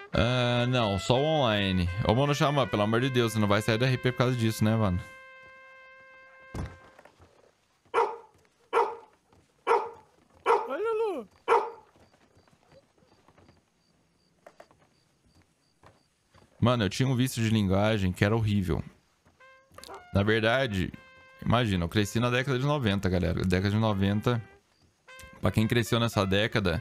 Ah, não, só o online. Ô, mano, chama, pelo amor de Deus, você não vai sair da RP por causa disso, né, mano? Oi, Lulu. Mano, eu tinha um vício de linguagem que era horrível. Na verdade, imagina, eu cresci na década de 90, galera. Década de 90, pra quem cresceu nessa década,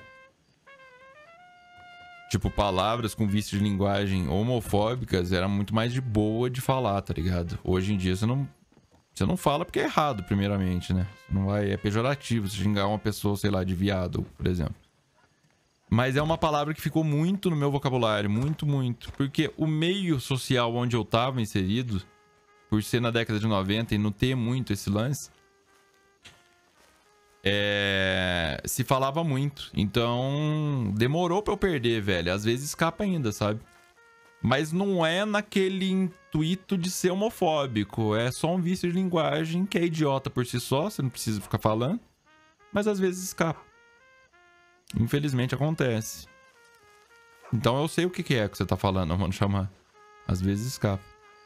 tipo, palavras com vício de linguagem homofóbicas era muito mais de boa de falar, tá ligado? Hoje em dia você não fala porque é errado, primeiramente, né? Você não vai, é pejorativo se xingar uma pessoa, sei lá, de viado, por exemplo. Mas é uma palavra que ficou muito no meu vocabulário, muito, muito. Porque o meio social onde eu tava inserido, por ser na década de 90 e não ter muito esse lance, se falava muito. Então, demorou pra eu perder, velho. Às vezes escapa ainda, sabe? Mas não é naquele intuito de ser homofóbico. É só um vício de linguagem que é idiota por si só, você não precisa ficar falando. Mas às vezes escapa. Infelizmente acontece. Então eu sei o que é que você tá falando, mano, chamar. Às vezes escapa.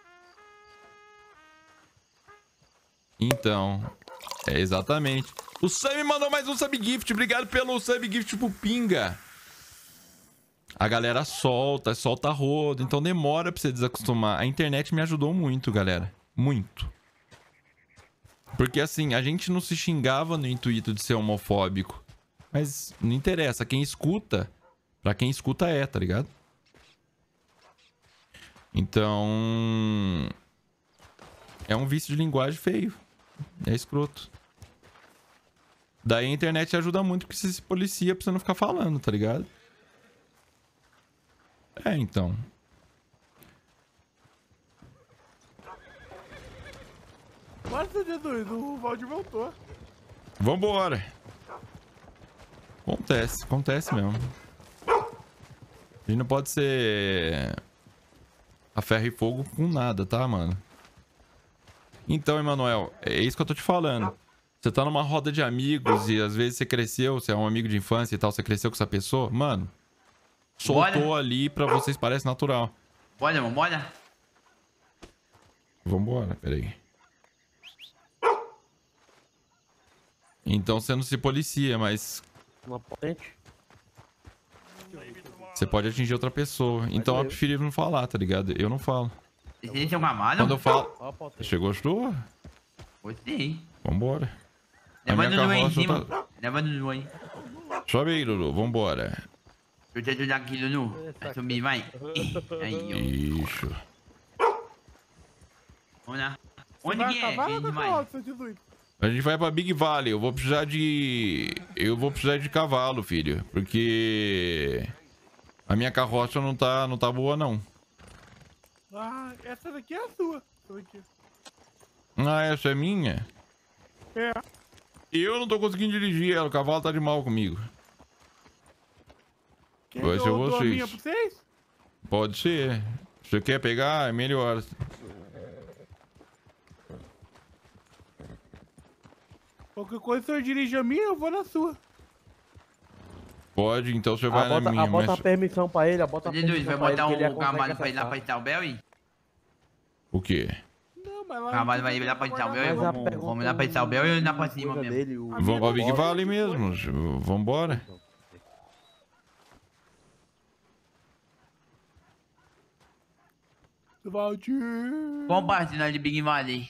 Então, é exatamente. O Sam me mandou mais um sub-gift. Obrigado pelo sub-gift pro Pinga. A galera solta rodo. Então demora pra você desacostumar. A internet me ajudou muito, galera. Muito. Porque assim, a gente não se xingava no intuito de ser homofóbico. Mas não interessa. Quem escuta, pra quem escuta tá ligado? Então... é um vício de linguagem feio. É escroto. Daí a internet ajuda muito porque você se policia pra você não ficar falando, tá ligado? É, então. Bora, CD2, o Valdir voltou. Vambora. Acontece mesmo. A gente não pode ser a ferro e fogo com nada, tá, mano? Então, Emanuel, é isso que eu tô te falando. Você tá numa roda de amigos e às vezes você cresceu, você é um amigo de infância e tal, você cresceu com essa pessoa, mano, soltou Bora. ali pra vocês, parece natural. Bora, irmão, bora. Vambora, peraí. Então você não se policia, mas Uma potente. você pode atingir outra pessoa. Então é preferível não falar, tá ligado? Eu não falo. Esse é um cavalo? Quando eu falo... Ó a potente. Você gostou? Gostei. Vambora. A Leva minha no Lulu aí em carroça cima. tá... Leva no Lulu aí. Sobe aí, Lulu. Vambora. Eu te ajudar aqui, Lulu. Vai subir, vai. Aí, ó. Isso. Vamos lá. Onde Vai que a é? Que a cavalo ou gente com a vai? carroça, CD2? A gente vai pra Big Valley. Eu vou precisar de... cavalo, filho. Porque... a minha carroça não tá boa, não. Ah, essa daqui é a sua. Essa daqui. Ah, essa é minha? É. Eu não tô conseguindo dirigir ela. O cavalo tá de mal comigo. Quer Vai que ser eu dou a vocês. minha pra vocês? Pode ser. Se você quer pegar, é melhor. Qualquer coisa, se eu dirigir a minha, eu vou na sua. Pode, então você vai na minha, Bota mas... a permissão pra ele, bota a Dedo, permissão vai pra ele botar que ele o cavalo pra ir lá acessar. pra Itabel, hein? O quê? Não, mas lá... O cavalo vai ir lá pra Itabel e Mas a vamos lá pra Itabel e lá pra coisa cima mesmo. dele, o- Vamos pra Big Valley mesmo. Vambora. Valdir. Qual parte nós de Big Valley?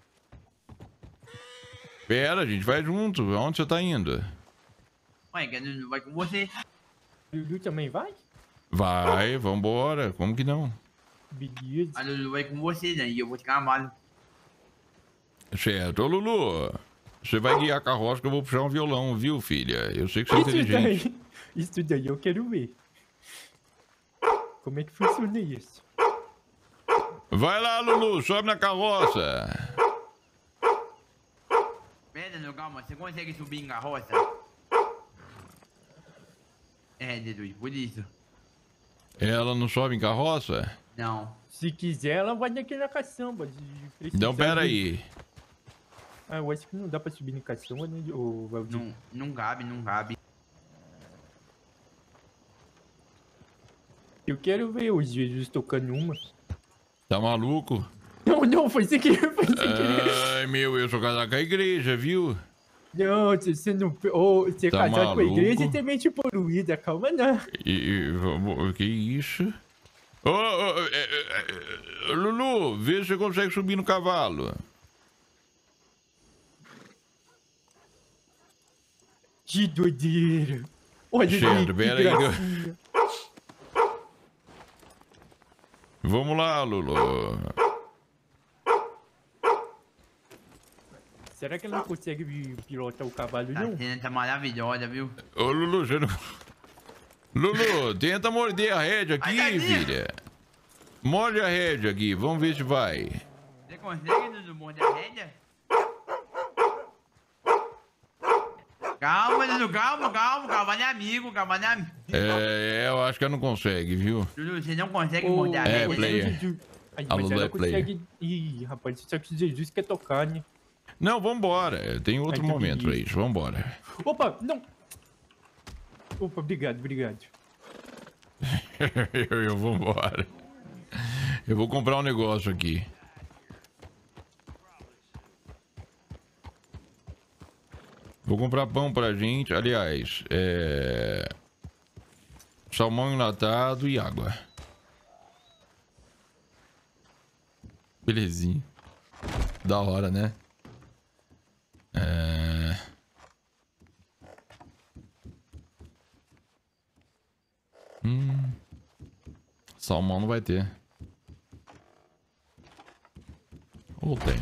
Pera, a gente vai junto. Aonde você tá indo? Ué, que não vai com você. Lulu também vai? Vai, vambora. Como que não? Beleza. A Lulu vai com você, né? E eu vou de cavalo. Certo. Ô, Lulu. Você vai guiar a carroça que eu vou puxar um violão, viu, filha? Eu sei que você é inteligente. Isso daí eu quero ver. Como é que funciona isso? Vai lá, Lulu. Sobe na carroça. Pera, meu, calma. Você consegue subir em carroça? É, Dedo, por isso. Ela não sobe em carroça? Não. Se quiser, ela vai naquela caçamba. Então, pera aí. Ah, eu acho que não dá pra subir na caçamba, né? Ô, Valdir? Não cabe, não cabe. Eu quero ver os Jesus tocando uma. Tá maluco? Não, foi sem querer, foi sem querer. Ai, meu, eu sou casado com a igreja, viu? Não, você não... Oh, você é Tá casado com a igreja maluco? e tem mente poluída, calma não. Que isso? Lulu, vê se você consegue subir no cavalo. Que doideira. Olha, Certo, que pera aí. gracinha. Vamos lá, Lulu. Será que ela não consegue pilotar o cavalo, Tá não? cena tá maravilhosa, viu? Ô, Lulu, você não... Lulu, tenta morder a rédea aqui, Ai, tadinha. filha. Morde a rédea aqui, vamos ver se vai. Você consegue, Dudu, morder a rédea? Calma, Dudu, calma. Cavalo é amigo, cavalo é amigo. Eu acho que ela não consegue, viu? Dudu, você não consegue morder a rédea? player. Aí, A mas Lulu ela é player. consegue... Ih, rapaz, só que Jesus quer tocar, né? Não, vambora. Tem outro Ai, que momento pra delícia. isso, vambora. Opa, não. Opa, obrigado. Eu vou embora. Eu vou comprar um negócio aqui. Vou comprar pão pra gente. Aliás, salmão enlatado e água. Belezinha. Da hora, né? Salmão não vai ter. Ou tem?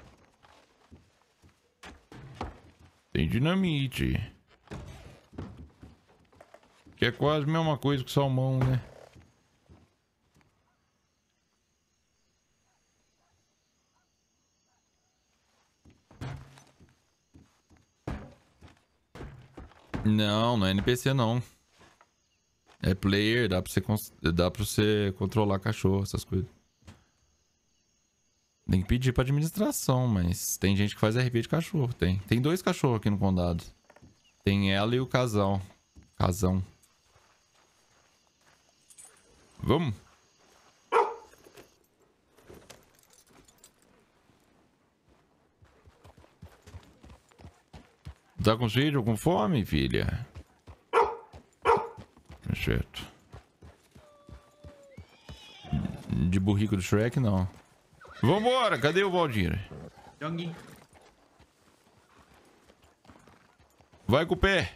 Tem dinamite. Que é quase a mesma coisa que salmão, né? Não, não é NPC não. É player, dá pra você controlar cachorro, essas coisas. Tem que pedir pra administração, mas tem gente que faz RP de cachorro, tem. Tem 2 cachorros aqui no condado. Tem ela e o casão. Vamos? Tá com sede ou com fome, filha? Certo. De burrico do Shrek, não. Vambora, cadê o Valdir? Jongi. Vai com o pé.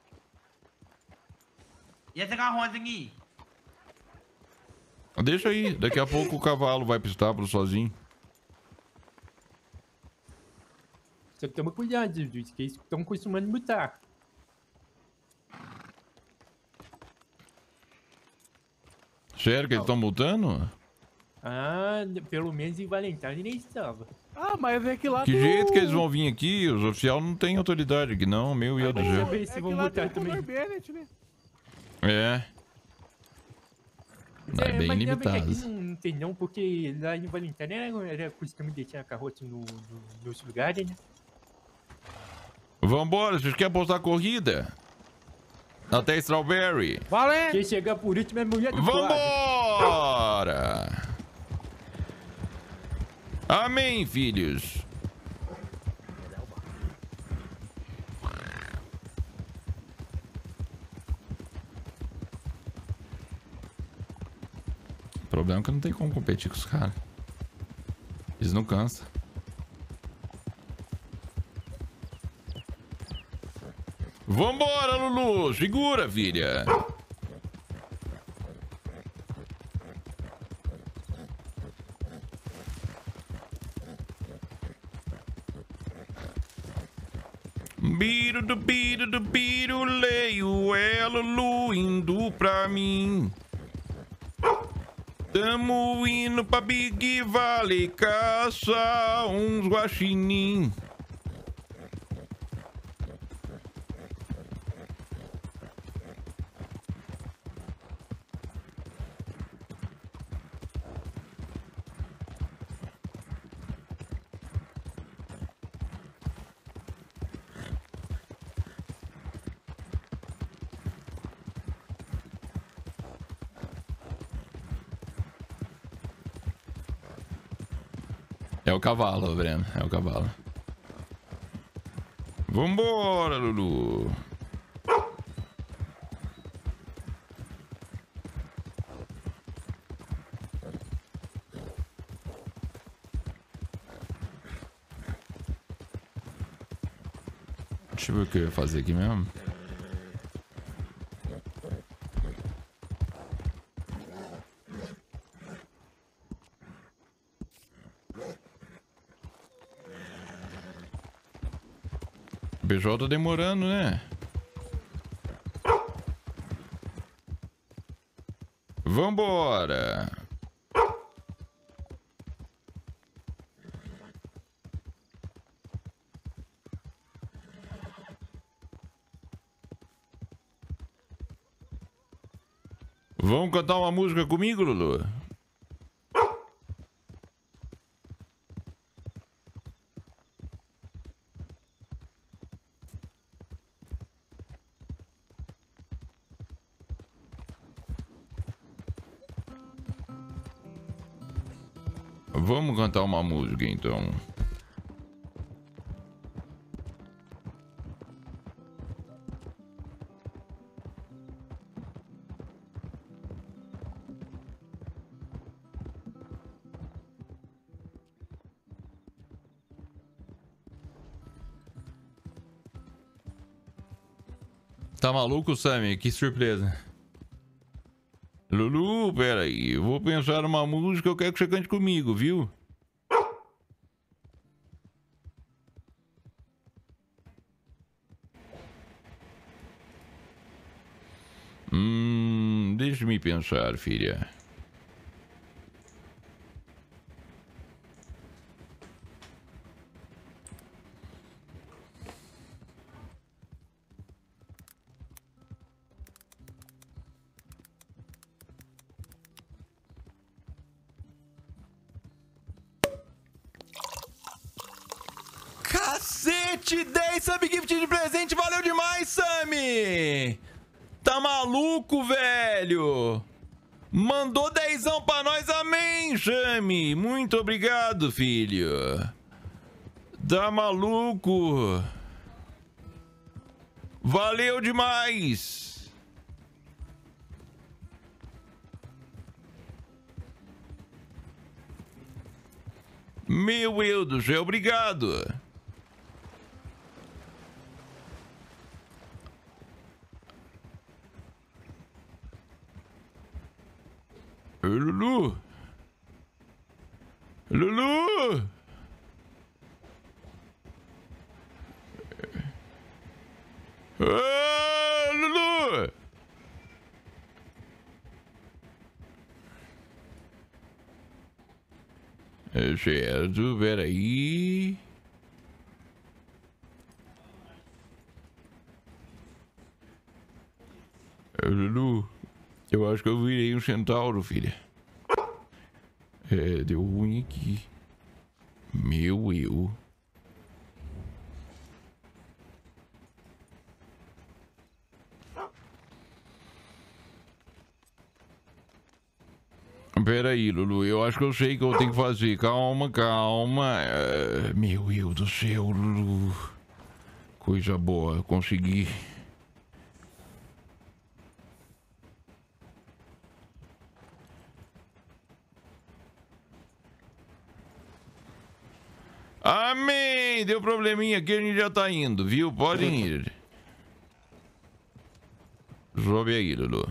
E essa carroça aqui? Deixa aí, daqui a pouco o cavalo vai pro estábulo sozinho. Só que toma cuidado, Jesus, que eles estão costumando botar. Sério que eles estão multando? Ah, pelo menos em Valentine nem estava. Ah, mas é que lá Que do- jeito que eles vão vir aqui? Os oficiais não têm autoridade aqui não, meu Deus do Vamos céu. saber se É que vão lá botar tem o também. Conor Bennett, né? É. Não, é bem mas limitado. aqui não tem não, porque lá em Valentine era costume deixar a carroça nos lugares, né? Vambora, vocês querem apostar a corrida? Até Strawberry. Valendo! Quem chegar por último é mulher do quadro. Vambora! Amém, filhos. O problema é que não tem como competir com os caras. Eles não cansam. Vambora, Lulu! Segura, filha! do biro, leio é Lulu indo pra mim. Tamo indo pra Big Valley caçar uns guaxinim. É o cavalo, Breno. É o cavalo. Vambora, Lulu. Deixa eu ver o que eu ia fazer aqui mesmo. O BJ tá demorando, né? Vambora! Vamos cantar uma música comigo, Lulu? Vamos cantar uma música, então. Tá maluco, Sammy? Que surpresa. Lulu, peraí. Eu vou pensar numa música, eu quero que você cante comigo, viu? Deixa-me pensar, filha. Cacete, 10 Sub Gift de presente, valeu demais, Sammy! Tá maluco, velho? Mandou 10ão pra nós, amém, Sammy! Muito obrigado, filho! Tá maluco? Valeu demais! Meu Deus do céu, obrigado! Lulu! Lulu! Ah, Lulu! É certo, peraí. Lulu, eu acho que eu virei um centauro, filha. É, deu ruim aqui. Meu eu. Pera aí, Lulu, eu acho que eu sei o que eu tenho que fazer. Calma, calma. Meu Deus do céu, Lulu. Coisa boa, consegui. Amém! Deu probleminha aqui, a gente já tá indo, viu? Podem ir. Sobe aí, Lulu.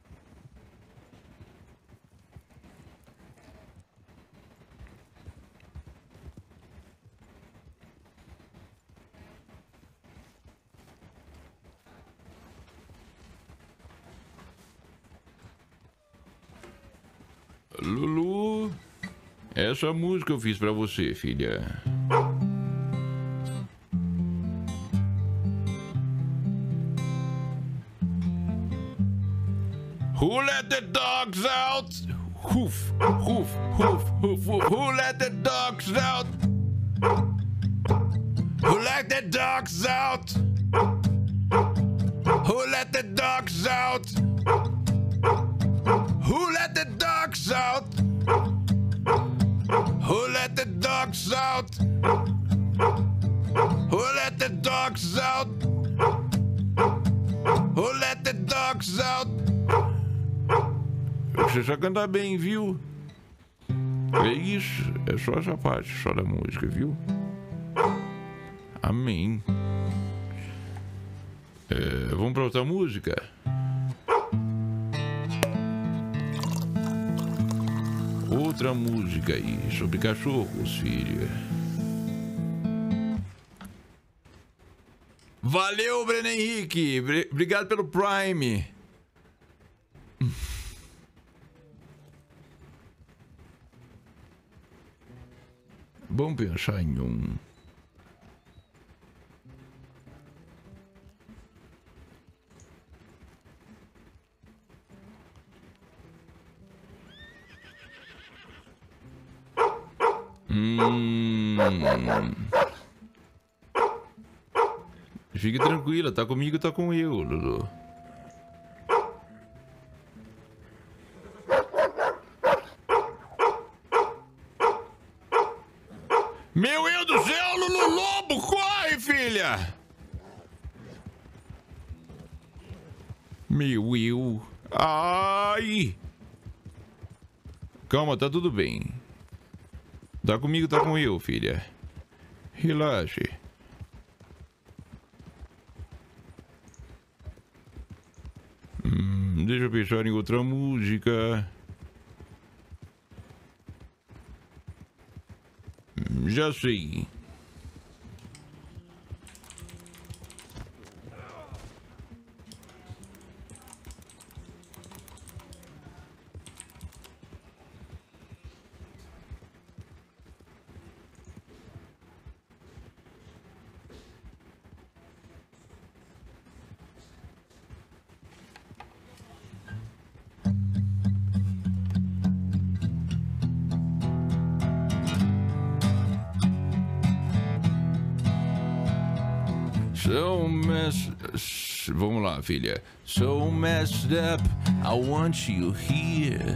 Lulu, essa música eu fiz pra você, filha. Who let the dogs out? Hoof, hoof, hoof, hoof, hoof. Who let the dogs out? Who let the dogs out? Who let the dogs out? Who let the dogs out? Who let the dogs out? dogs out. Você já canta bem, viu? É isso. É só essa parte, só da música, viu? Amém. Vamos pra outra música? Outra música aí, sobre cachorros, filha. Valeu, Breno Henrique. Obrigado pelo Prime. Vamos pensar em um. Fique tranquila, tá comigo, tá com eu, Lulu. Meu Deus do céu, Lulu Lobo, corre, filha! Meu eu. Ai! Calma, tá tudo bem. Tá comigo, tá com eu, filha. Relaxe. Deixa eu pensar em outra música. Já sei. Vamos lá, filha. So messed up, I want you here.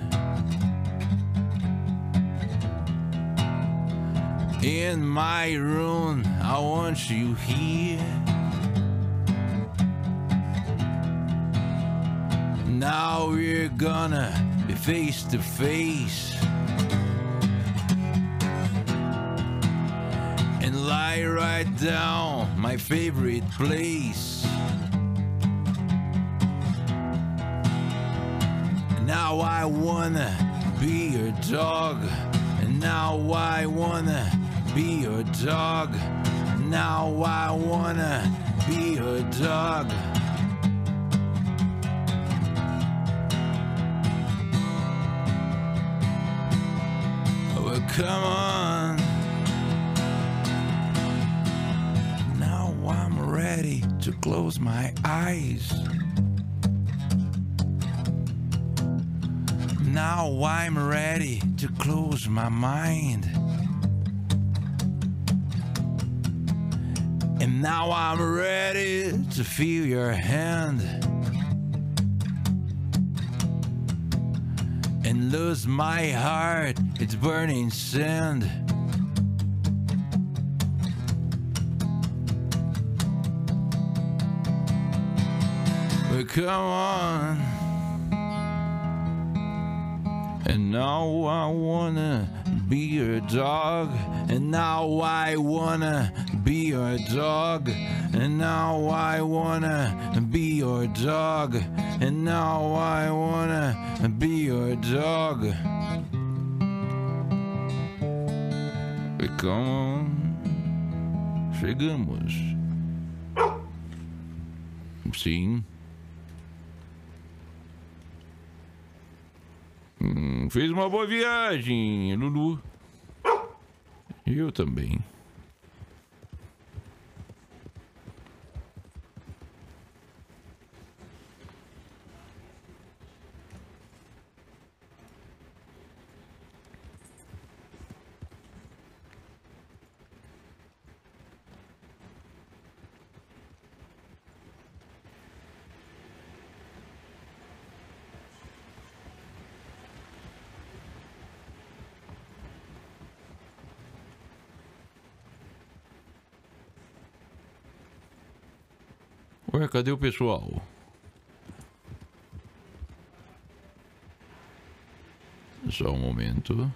In my room, I want you here. Now we're gonna be face to face. And lie right down my favorite place. Now I wanna be your dog. And now I wanna be your dog. Now I wanna be your dog. Well, come on. Now I'm ready to close my eyes. Now I'm ready to close my mind. And now I'm ready to feel your hand. And lose my heart, it's burning sand. But come on. And now I wanna be your dog. And now I wanna be your dog. And now I wanna be your dog. And now I wanna be your dog. Come on. Chegamos. Sim. Fez uma boa viagem, Lulu. Eu também. Ué, cadê o pessoal? Só um momento.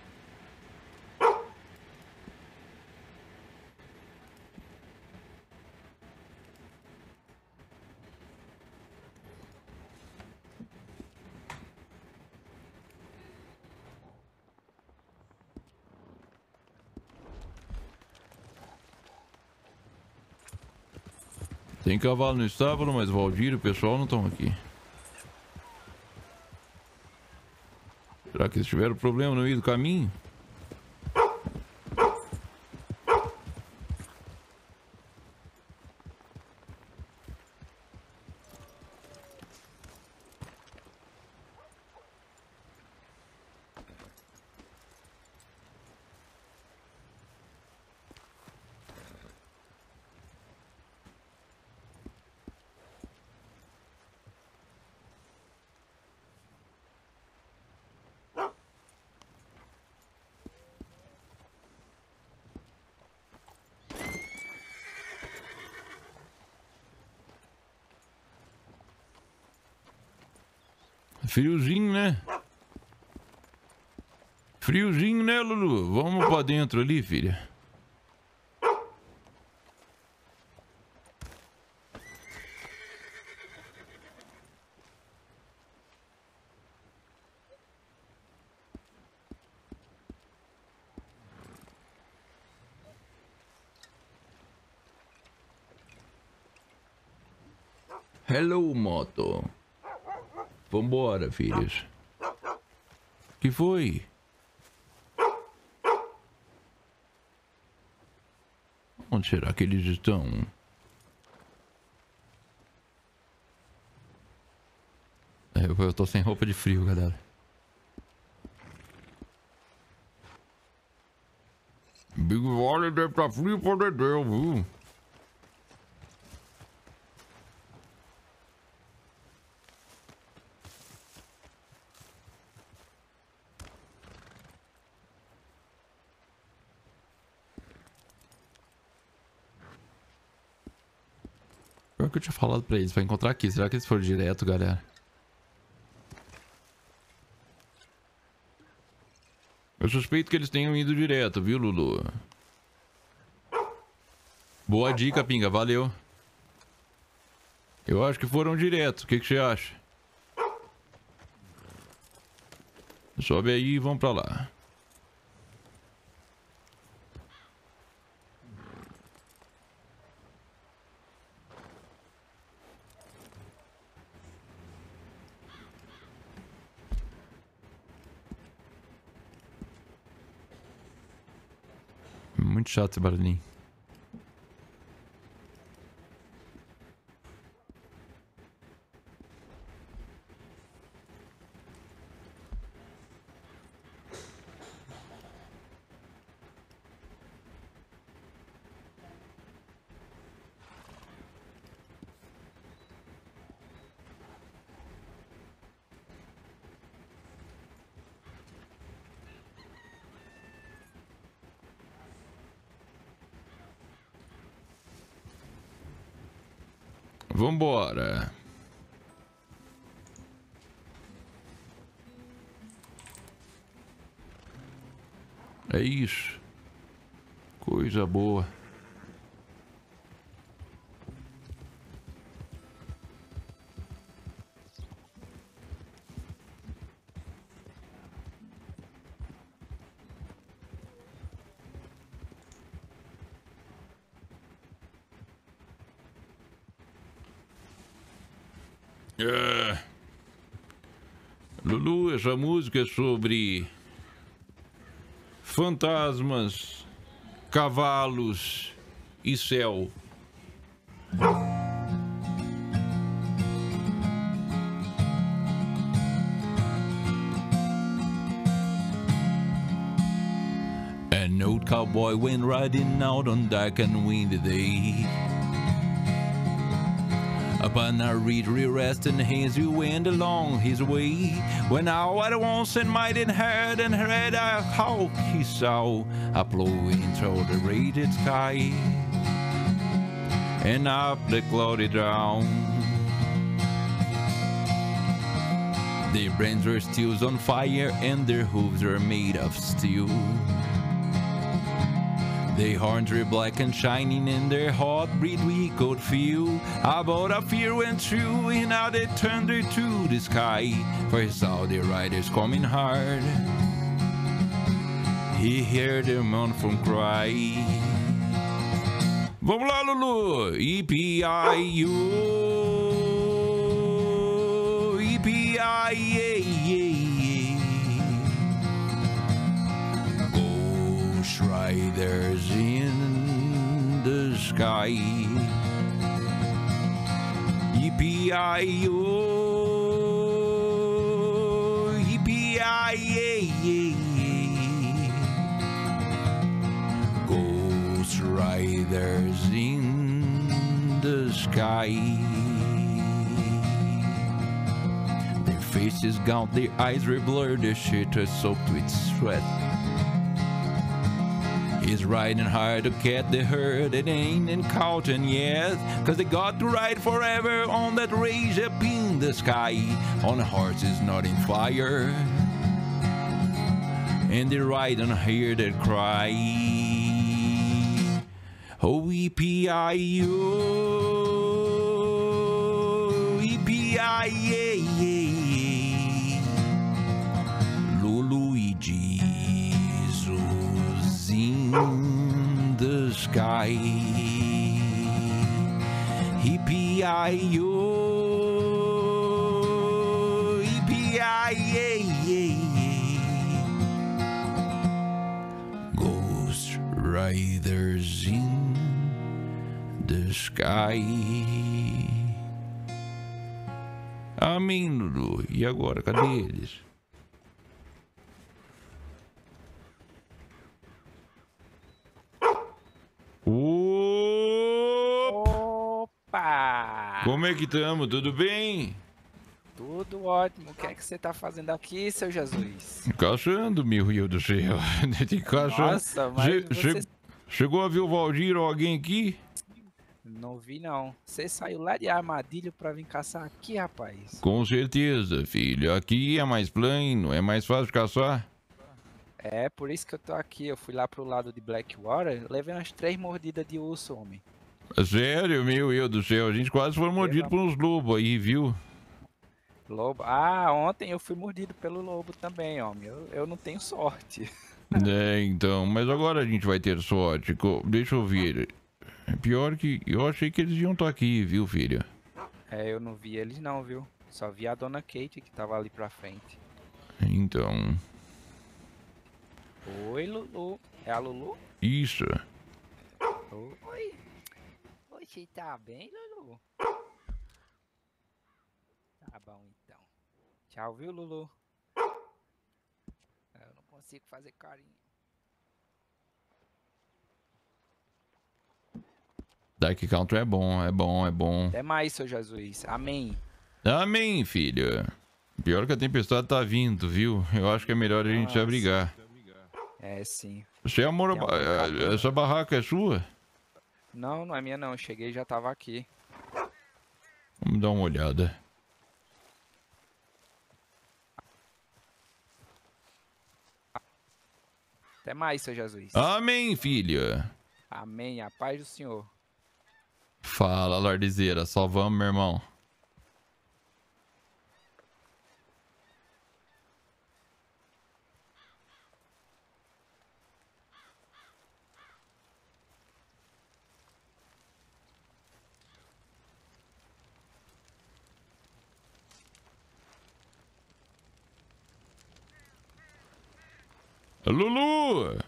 Tem cavalo no estábulo, mas Valdir e o pessoal não estão aqui. Será que eles tiveram problema no meio do caminho? Friozinho, né? Friozinho, né, Lulu? Vamos pra dentro ali, filha. Hello, moto. Vambora, filhos. Que foi? Onde será que eles estão? Eu tô sem roupa de frio, galera. Big Valley deve estar frio pra dedéu, viu? Pior que eu tinha falado pra eles, vai encontrar aqui. Será que eles foram direto, galera? Eu suspeito que eles tenham ido direto, viu, Lulu? Boa dica, Pinga, valeu. Eu acho que foram direto, o que você acha? Sobe aí e vamos pra lá. Muito chato esse barulhinho. Vambora. É isso. Coisa boa. Lulu, essa música é sobre fantasmas, cavalos e céu. An old cowboy went riding out on dark and windy day. Upon a reed resting as he went along his way, when all at once and might and heard a hawk he saw a blowing through the radiant sky, and up the cloudy dawn. Their brains were still on fire and their hooves were made of steel. Their horns were black and shining and their hot breath we could feel. About a fear went through and now they thundered to the sky. For he saw the riders coming hard. He heard their mournful cry. Vamos lá, Lulu! E-P-I-U. Ghost riders in the sky. Yippee-yi-yo, yippee-yi-yay. Ghost riders in the sky. Faces gaunt, their eyes were blurred, their shirt was soaked with sweat. He's riding hard to catch the herd, it ain't caught yet. Cause they got to ride forever on that rage up in the sky. On horses not in fire. And they ride and hear that cry. Oh, E-P-I-U, E-P-I-A-A. Jesus in the sky. Yippee-yi-yo, yippee-yi-yay. Ghost riders in the sky. Amém, Lulu. E agora, cadê eles? Opa! Como é que estamos? Tudo bem? Tudo ótimo. O que é que você tá fazendo aqui, seu Jesus? Caçando, meu Rio do céu. Tem caçando. Nossa, mas você... Chegou a ver o Valdir ou alguém aqui? Não vi, não. Você saiu lá de Armadilho pra vir caçar aqui, rapaz? Com certeza, filho. Aqui é mais plano, é mais fácil de caçar. É, por isso que eu tô aqui. Eu fui lá pro lado de Blackwater, levei umas 3 mordidas de urso, homem. Sério, meu Deus do céu. A gente quase foi mordido por uns lobos aí, viu? Lobo? Ah, ontem eu fui mordido pelo lobo também, homem. Eu não tenho sorte. É, então. Mas agora a gente vai ter sorte. Deixa eu ver. É pior que... Eu achei que eles iam estar aqui, viu, filho? É, eu não vi eles não, viu? Só vi a dona Kate que tava ali pra frente. Então... Oi, Lulu. É a Lulu? Isso. Oi. Oi, você tá bem, Lulu? Tá bom, então. Tchau, viu, Lulu? Eu não consigo fazer carinho. Dark Country é bom, é bom, é bom. Até mais, seu Jesus. Amém. Amém, filho. Pior que a tempestade tá vindo, viu? Eu acho que é melhor a gente se abrigar. É, sim. Você amor, essa barraca é sua? Não, não é minha não. Eu cheguei e já tava aqui. Vamos dar uma olhada. Até mais, seu Jesus. Amém, filho. Amém. A paz do Senhor. Fala, Lordezeira. Só vamos, meu irmão. Lulu!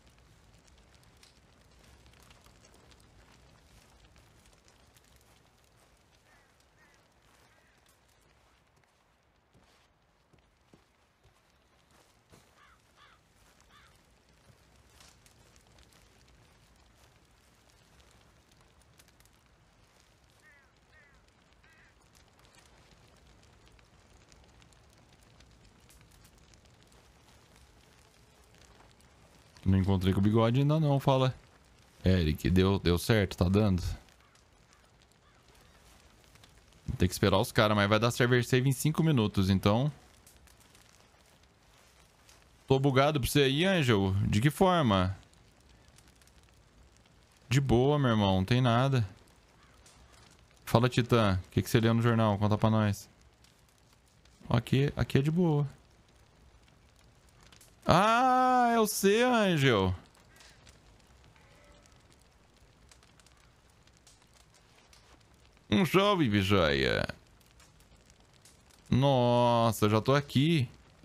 Não encontrei com o bigode ainda não, fala. Eric, deu certo, tá dando. Tem que esperar os caras, mas vai dar server save em 5 minutos, então... Tô bugado pra você aí, Angel? De que forma? De boa, meu irmão. Não tem nada. Fala, Titã. O que você leu no jornal? Conta pra nós. Aqui é de boa. Ah, é você, Angel. Um jovem, Bijoia. Nossa, eu já tô aqui.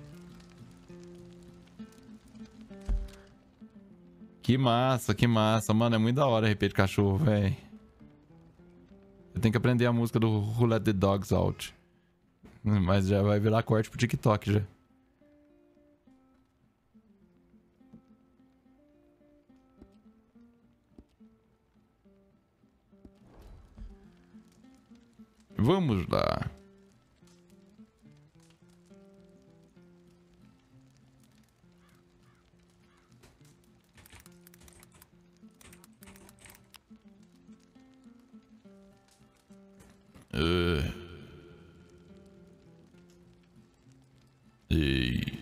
Que massa, que massa. Mano, é muito da hora RP de cachorro, velho. Eu tenho que aprender a música do Who Let the Dogs Out. Mas já vai virar corte pro TikTok já. Vamos lá. Ei.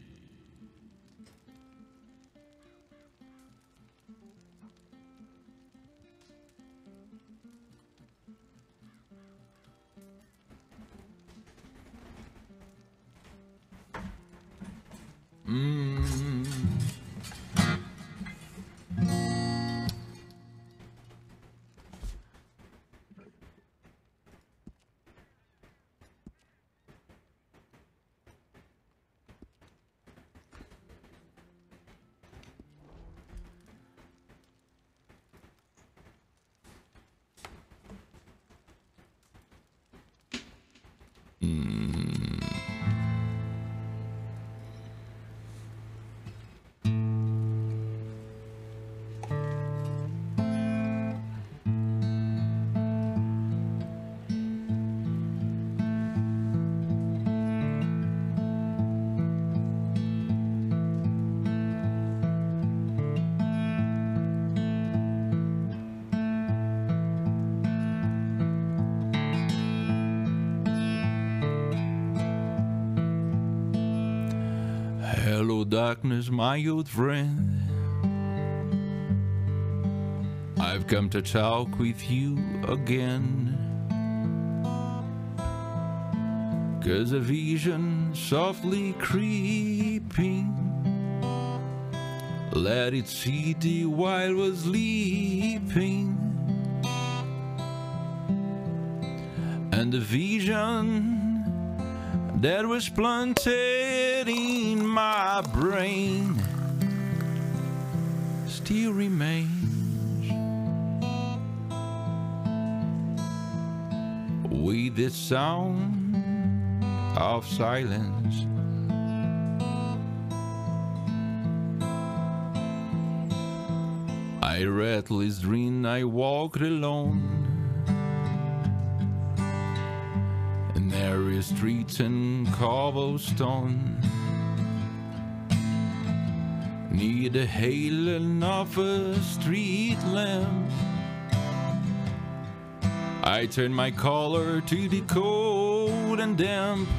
Hello, darkness, my old friend. I've come to talk with you again. 'Cause a vision softly creeping let it see thee while was sleeping. And the vision that was planted in my brain still remains with the sound of silence. I restless dream I walked alone in narrow streets and cobblestone, near the halo of a street lamp. I turn my collar to the cold and damp.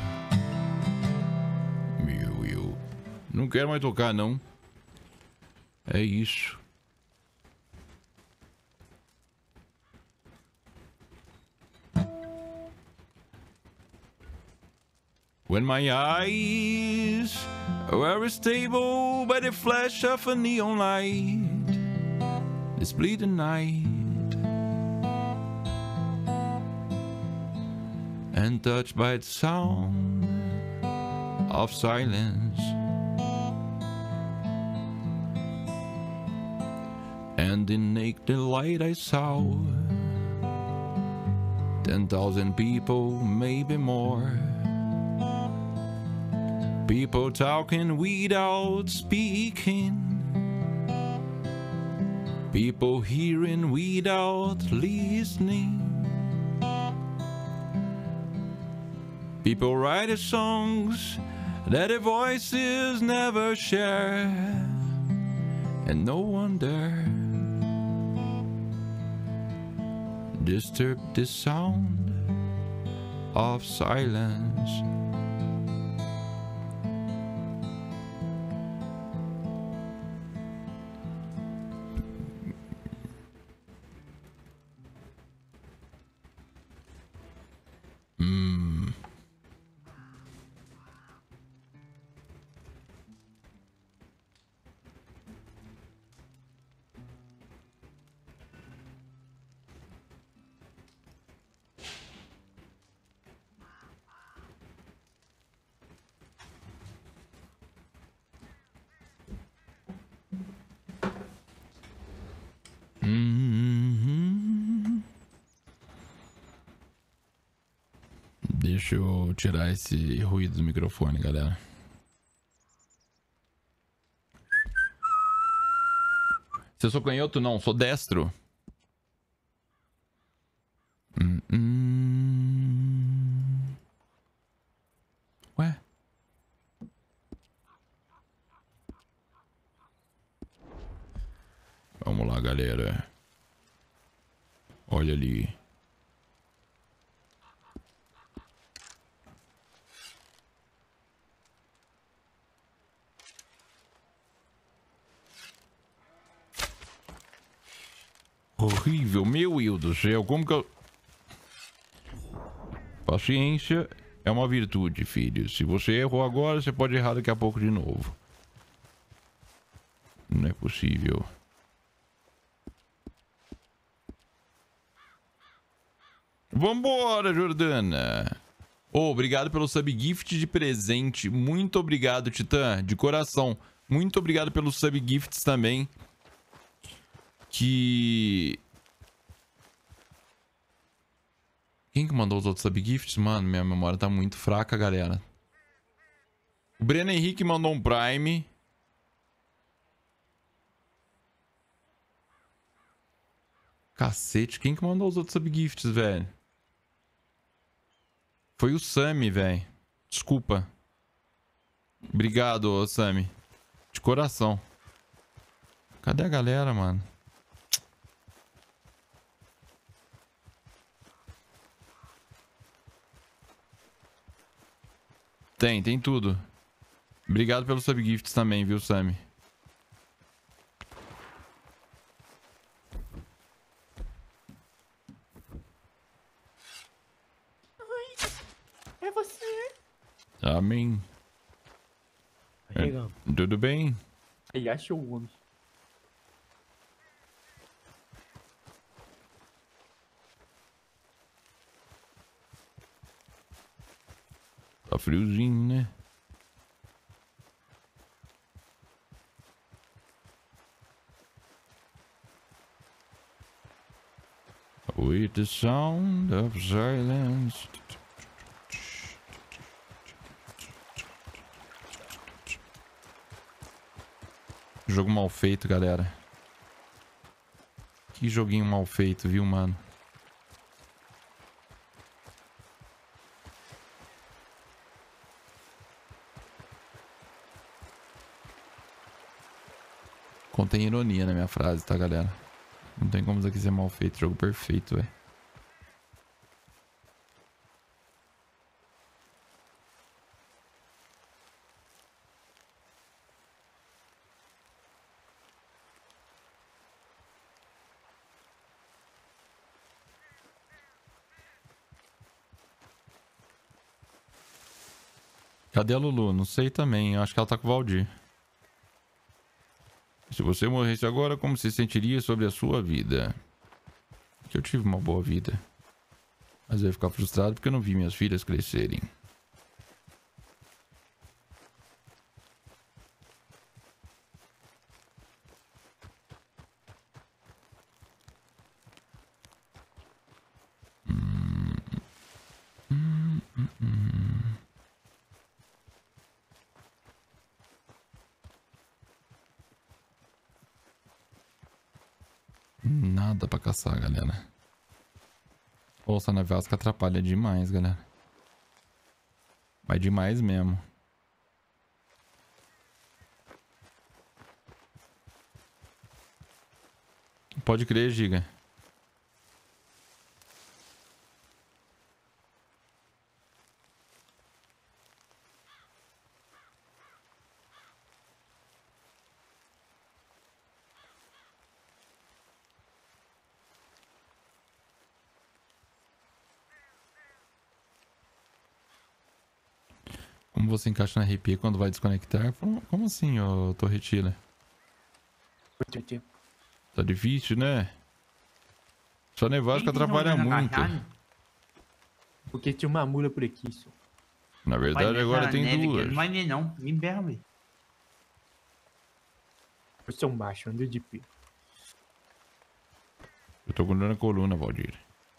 Eu não quero mais tocar, não. É isso. When my eyes were stable by the flash of a neon light, this bleeding night, and touched by the sound of silence, and in naked light I saw 10,000 people, maybe more. People talking without speaking. People hearing without listening. People write songs that their voices never share. And no one dare disturb the sound of silence. Hum. Deixa eu tirar esse ruído do microfone, galera. Você sou canhoto? Não, sou destro. Ué? Vamos lá, galera. Olha ali. Horrível, meu Deus do céu, como que eu... Paciência é uma virtude, filho. Se você errou agora, você pode errar daqui a pouco de novo. Não é possível. Vambora, Jordana. Oh, obrigado pelo subgift de presente. Muito obrigado, Titã, de coração. Muito obrigado pelos subgifts também. Que... Quem que mandou os outros subgifts? Mano, minha memória tá muito fraca, galera. O Breno Henrique mandou um Prime. Cacete, quem que mandou os outros subgifts, velho? Foi o Sammy, velho. Desculpa. Obrigado, Sammy. De coração. Cadê a galera, mano? Tem tudo. Obrigado pelos subgifts também, viu, Sammy? É você. Amém. Chegando. Tudo bem? Ele achou o homem. Tá friozinho, né? With the sound of silence. Jogo mal feito, galera. Que joguinho mal feito, viu, mano? Contém ironia na minha frase, tá, galera? Não tem como isso aqui ser mal feito. Jogo perfeito, velho. Cadê a Lulu? Não sei também. Eu acho que ela tá com o Valdir. Se você morresse agora, como se sentiria sobre a sua vida? Que eu tive uma boa vida. Mas eu ia ficar frustrado porque eu não vi minhas filhas crescerem. Nada pra caçar, galera. Ouça, na Vasca atrapalha demais, galera. Mas demais mesmo. Pode crer, Giga. Como você encaixa na RP quando vai desconectar? Como assim, ô Torretila? Muito tempo. Tá difícil, né? Sua nevasca Quem tem atrapalha zona muito. agachada? Porque tinha uma mula por aqui, só. Na verdade, Pai, agora nessa tem neve aqui, duas. Não vai ver não. Me berra, velho. Eu sou um macho, ando de pé. Eu tô com dor na coluna, Valdir.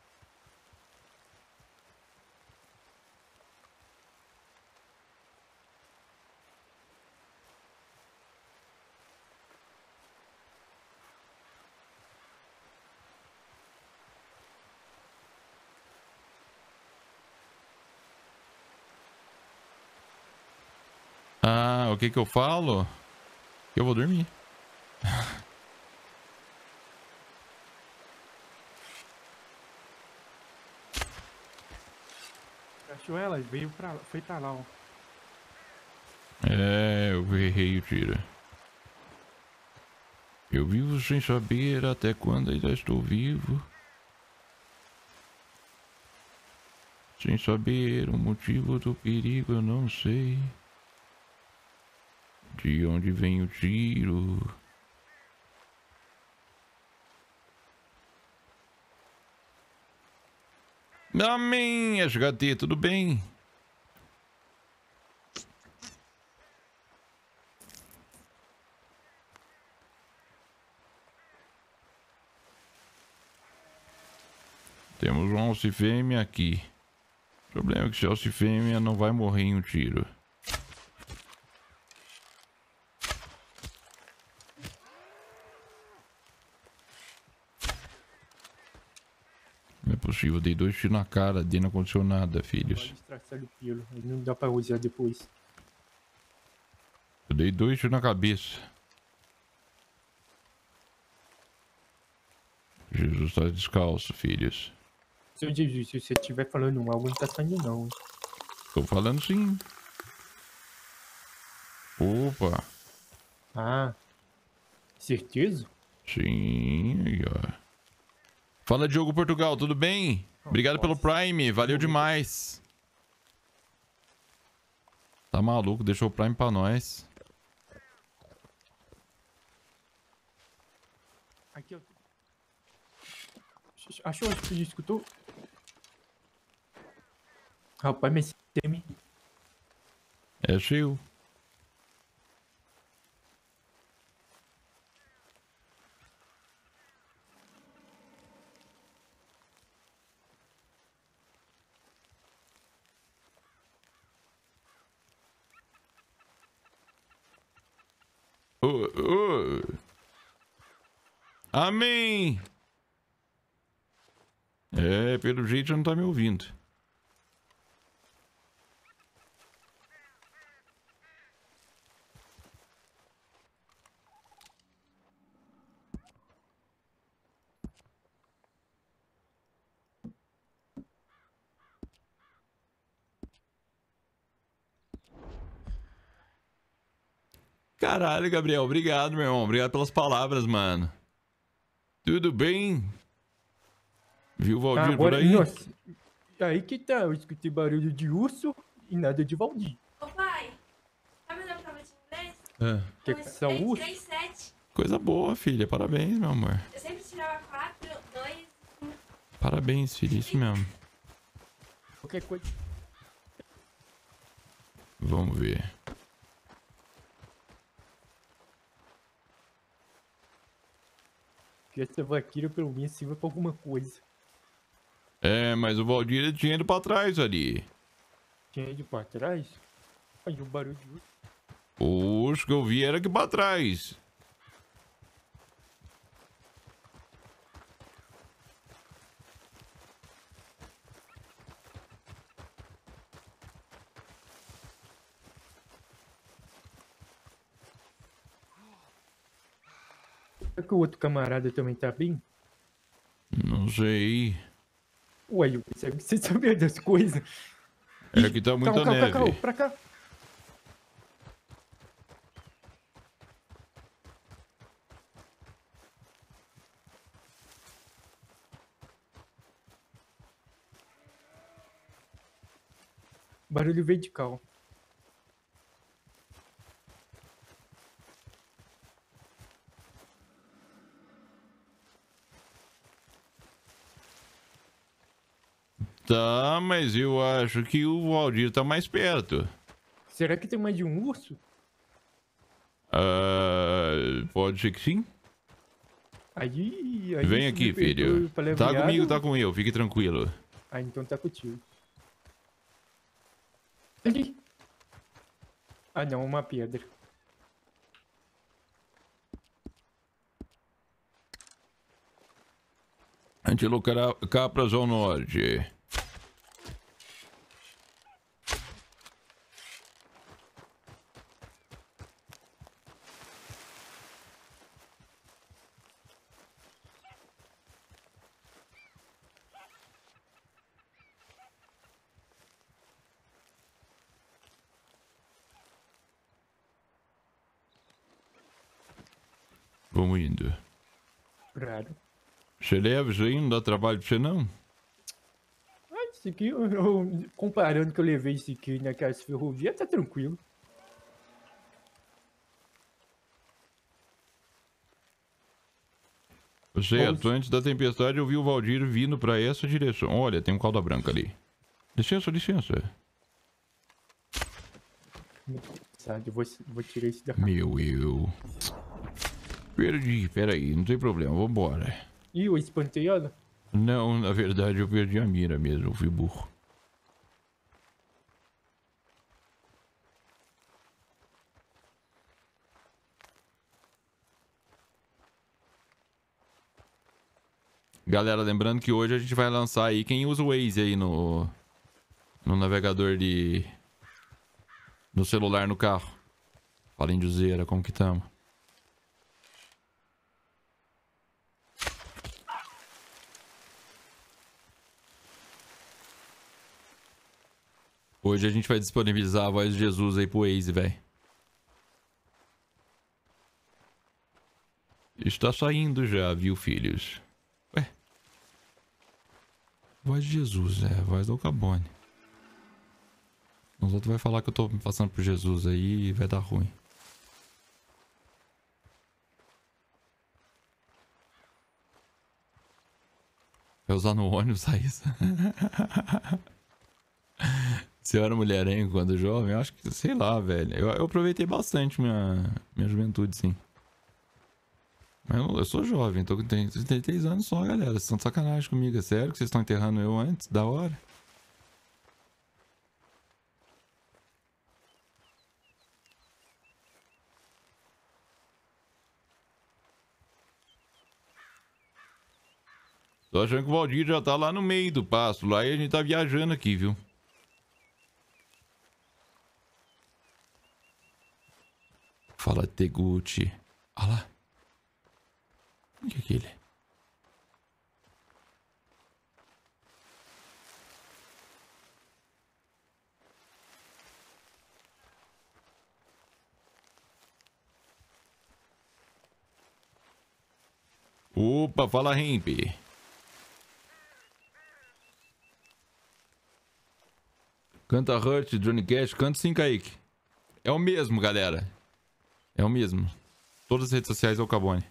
Ah, o que que eu falo? Eu vou dormir. Achou ela? Foi pra lá, ó. É, eu errei o tiro. Eu vivo sem saber até quando ainda estou vivo. Sem saber o motivo do perigo, eu não sei. De onde vem o tiro? Amém, SHT, tudo bem? Temos um alce fêmea aqui. O problema é que esse alce fêmea não vai morrer em um tiro. Não é possível, dei 2 tiros na cara, dei não aconteceu nada, filhos. Pode estraçar o pelo. Aí não dá pra usar depois. Eu dei 2 tiros na cabeça. Jesus tá descalço, filhos. Seu Jesus, se você estiver falando algo, não tá saindo não. Hein? Tô falando sim. Opa, Ah, certeza? sim, aí, ó. Fala, Diogo Portugal, tudo bem? Obrigado pelo Prime, valeu demais. Tá maluco, deixou o Prime pra nós. Aqui, ó. Achou? Acho que você escutou? Rapaz, mas teme. É seu. Amém! É, pelo jeito não tá me ouvindo. Caralho, Gabriel, obrigado, meu irmão. Obrigado pelas palavras, mano. Tudo bem? Viu o Valdir por aí? Nossa, aí que tá. Eu escutei barulho de urso e nada de Valdir. Ô pai, sabe onde eu tava de inglês? É. Que Eu são urso? tirei 7. Coisa boa, filha. Parabéns, meu amor. Eu sempre tirava 4, 2. Parabéns, filha. Isso mesmo. Qualquer coisa. Vamos ver. Que essa vaqueira pelo menos sirva pra alguma coisa. É, mas o Valdir tinha ido pra trás ali. Tinha ido pra trás? Aí o barulho de urso. O urso que eu vi era aqui pra trás. Será que o outro camarada também tá bem? Não sei. Ué, eu pensei que você sabia das coisas. É que tá muita neve. Calma, pra cá. Barulho vertical. Tá, mas eu acho que o Valdir tá mais perto. Será que tem mais de um urso? Pode ser que sim. Aí Vem isso aqui, me perdoe filho. o Tá palavreado. comigo, tá com eu. Fique tranquilo. Ah, então tá contigo. Ali. Ah, não, uma pedra. Antilocapras ao norte. Vamos indo. Claro. Você leva isso aí? Não dá trabalho pra você, não? Ah, isso aqui, comparando que eu levei isso aqui naquelas ferrovias, tá tranquilo. Certo, antes da tempestade eu vi o Valdir vindo pra essa direção. Olha, tem um cauda branca ali. Licença, licença. Sabe, eu vou tirar isso daqui. Meu eu. Perdi, peraí, não tem problema, vambora. Ih, eu espantei ela. Não, na verdade eu perdi a mira mesmo, eu fui burro. Galera, lembrando que hoje a gente vai lançar aí quem usa o Waze aí no navegador no celular no carro. Fala em Juzeira, como que tamo? Hoje a gente vai disponibilizar a voz de Jesus aí pro Waze, velho. Está saindo já, viu, filhos? Ué. Voz de Jesus, a voz do Alcabone. Os outros vai falar que eu tô me passando por Jesus aí e vai dar ruim. Vai usar no ônibus a isso. Se eu era mulherengo quando jovem, eu acho que, sei lá, velho. Eu aproveitei bastante minha juventude, sim. Mas eu sou jovem, tô com 33 anos só, galera. Vocês estão de sacanagem comigo, é sério que vocês estão enterrando eu antes? Da hora. Tô achando que o Valdir já tá lá no meio do pasto, lá e a gente tá viajando aqui, viu? Fala, Teguchi. Olha lá. O que é aquele? Opa, fala, Hemp. Canta Hurt, Johnny Cash, canta sim, Kaique. É o mesmo, galera. É o mesmo. Todas as redes sociais é o Cabone.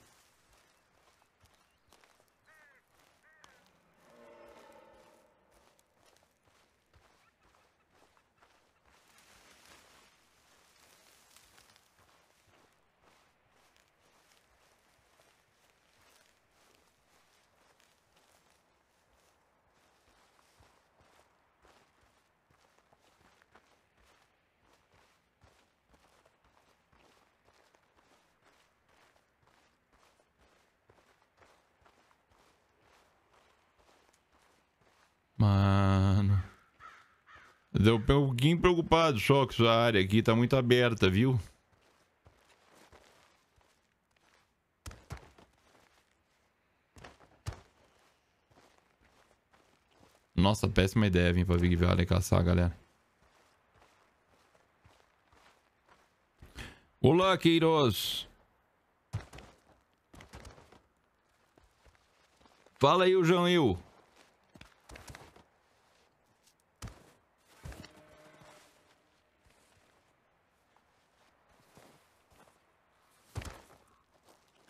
Mano. Deu um pouquinho preocupado só que essa área aqui tá muito aberta, viu? Nossa, péssima ideia vir pra Big Valley caçar, galera. Olá, Queiroz. Fala aí, o João Eu.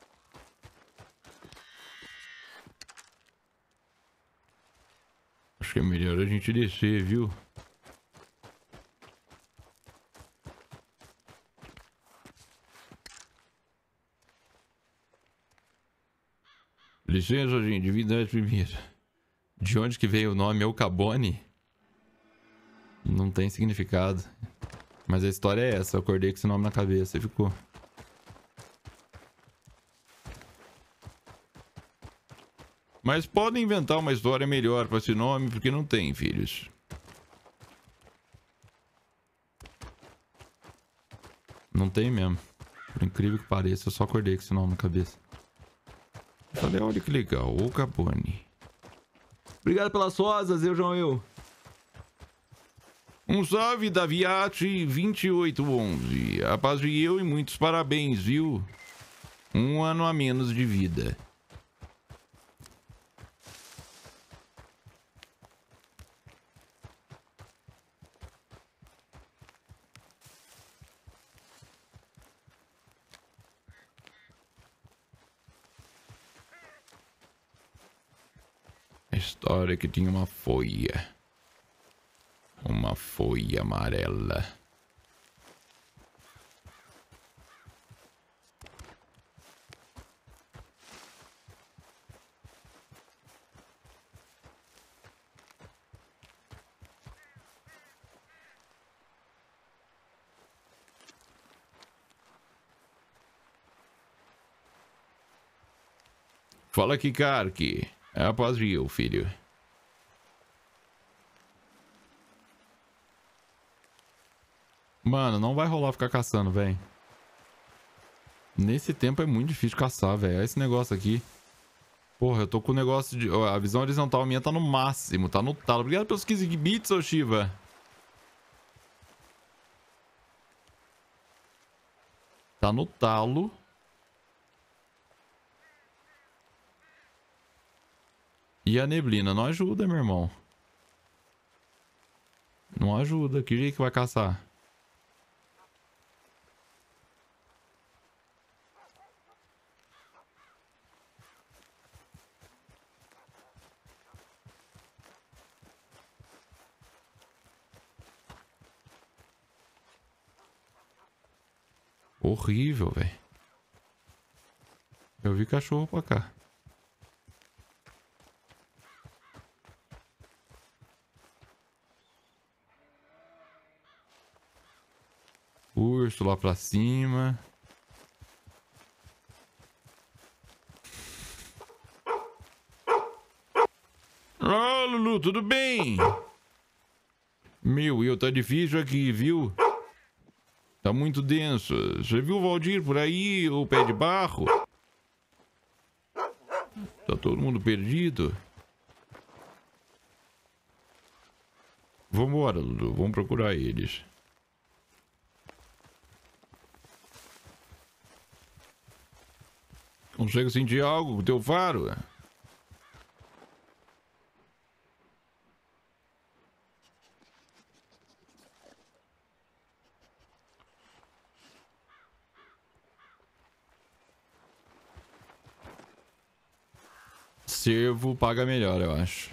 Acho Acho que é melhor a gente descer, viu? Licença, gente, vida primeira. De onde que veio o nome El Cabone? Não tem significado. Mas a história é essa, eu acordei com esse nome na cabeça e ficou. Mas podem inventar uma história melhor para esse nome, porque não tem, filhos. Não tem mesmo. Por incrível que pareça, eu só acordei com esse nome na cabeça. Eu falei, olha que legal, o Capone. Obrigado pelas rosas, João. Um salve da Viate 2811. A paz de eu e muitos parabéns, viu? Um ano a menos de vida. História que tinha uma folha. Uma folha amarela. Fala aqui, Kark. É a paz de eu, filho. Mano, não vai rolar ficar caçando, velho. Nesse tempo é muito difícil caçar, velho. Olha esse negócio aqui. Porra, eu tô com o negócio de... A visão horizontal minha tá no máximo, tá no talo. Obrigado pelos 15 bits, ô Shiva. Tá no talo. E a neblina não ajuda, meu irmão. Não ajuda. Que jeito que vai caçar? Horrível, velho. Eu vi cachorro pra cá. Urso lá pra cima. Olá, Lulu, tudo bem? Meu, tá difícil aqui, viu? Tá muito denso. Você viu o Valdir por aí, o pé de barro? Tá todo mundo perdido. Vambora, Lulu. Vamos procurar eles. Consegue sentir algo com o teu faro? Cervo paga melhor, eu acho.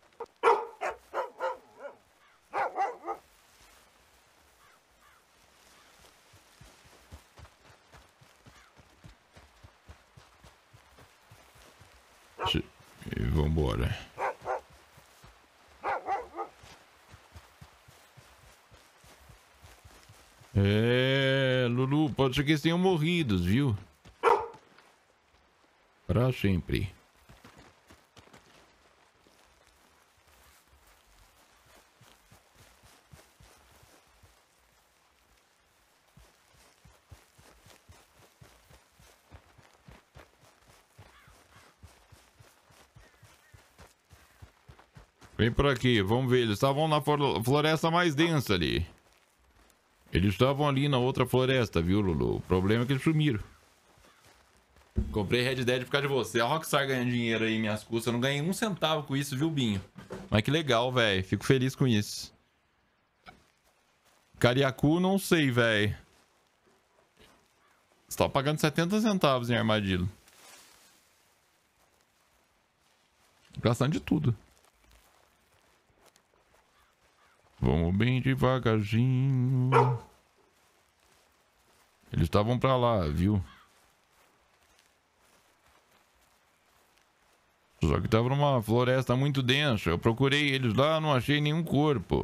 E vambora. Lulu, pode ser que eles tenham morrido, viu? Pra sempre. Vem por aqui, vamos ver. Eles estavam na floresta mais densa ali. Eles estavam ali na outra floresta, viu, Lulu? O problema é que eles sumiram. Comprei Red Dead por causa de você. A Rockstar ganhando dinheiro aí, minhas custas. Eu não ganhei um centavo com isso, viu, Binho? Mas que legal, velho. Fico feliz com isso. Cariacu, não sei, velho. Você tá pagando 70 centavos em armadilha. Gastando de tudo. Vamos bem devagarzinho. Eles estavam pra lá, viu? Só que tava numa floresta muito densa. Eu procurei eles lá, não achei nenhum corpo.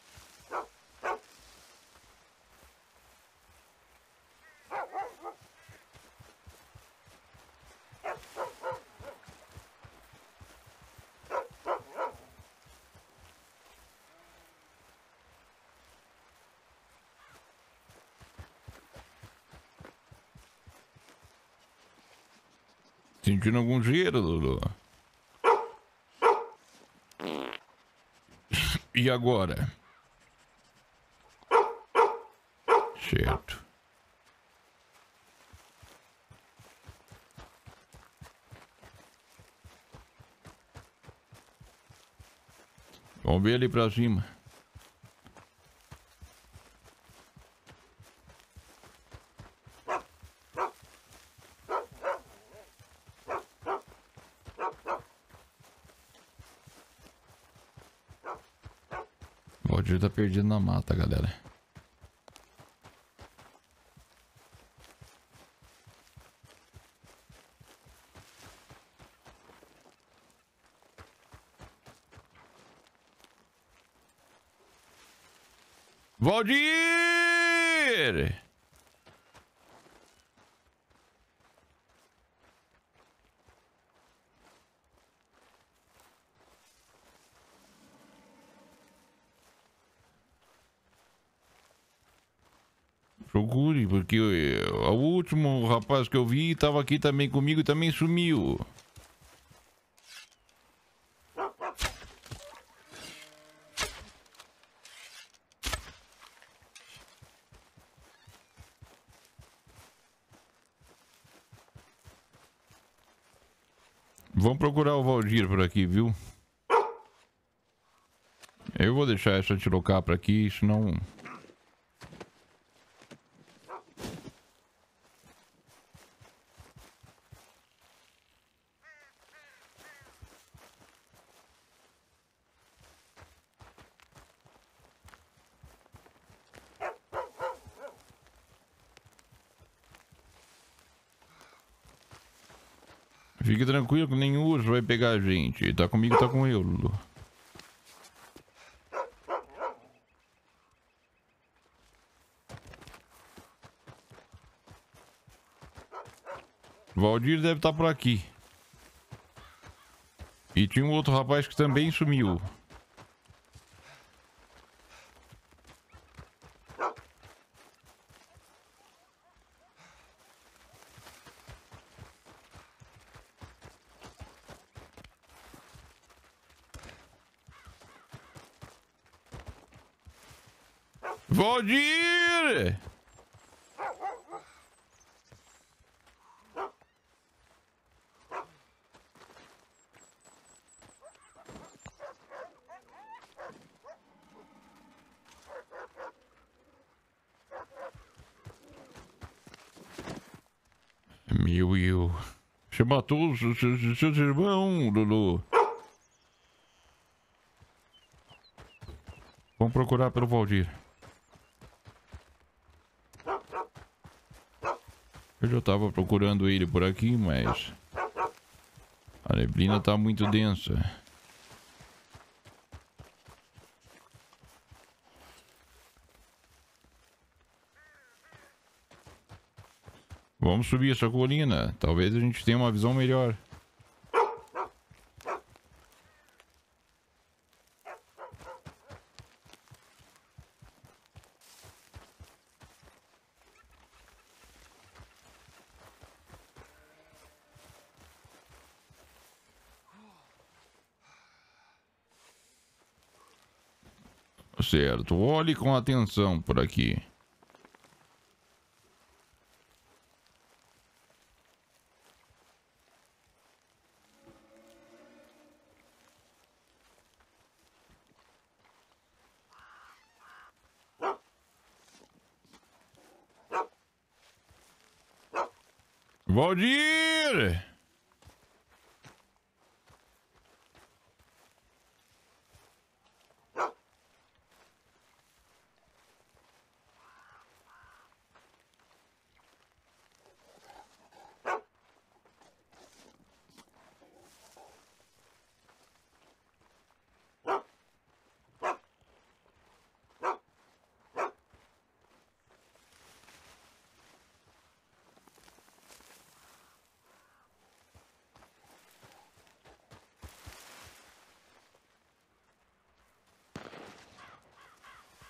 Sentindo algum cheiro, Lulu? E agora? Certo. Vamos ver ali pra cima. O Valdir tá perdido na mata, galera. Valdir! Procure, porque o último rapaz que eu vi estava aqui também comigo e também sumiu. Vamos procurar o Valdir por aqui, viu? Eu vou deixar essa tirocapra aqui, senão... Fique tranquilo que nenhum urso vai pegar a gente. Tá comigo, tá com eu, Lulu. Valdir deve estar por aqui. E tinha um outro rapaz que também sumiu. Valdir! Meu eu. Você matou seus irmãos, Lulu. Vamos procurar pelo Valdir. Eu já tava procurando ele por aqui, mas... a neblina tá muito densa. Vamos subir essa colina. Talvez a gente tenha uma visão melhor. Certo, olhe com atenção por aqui. Valdir!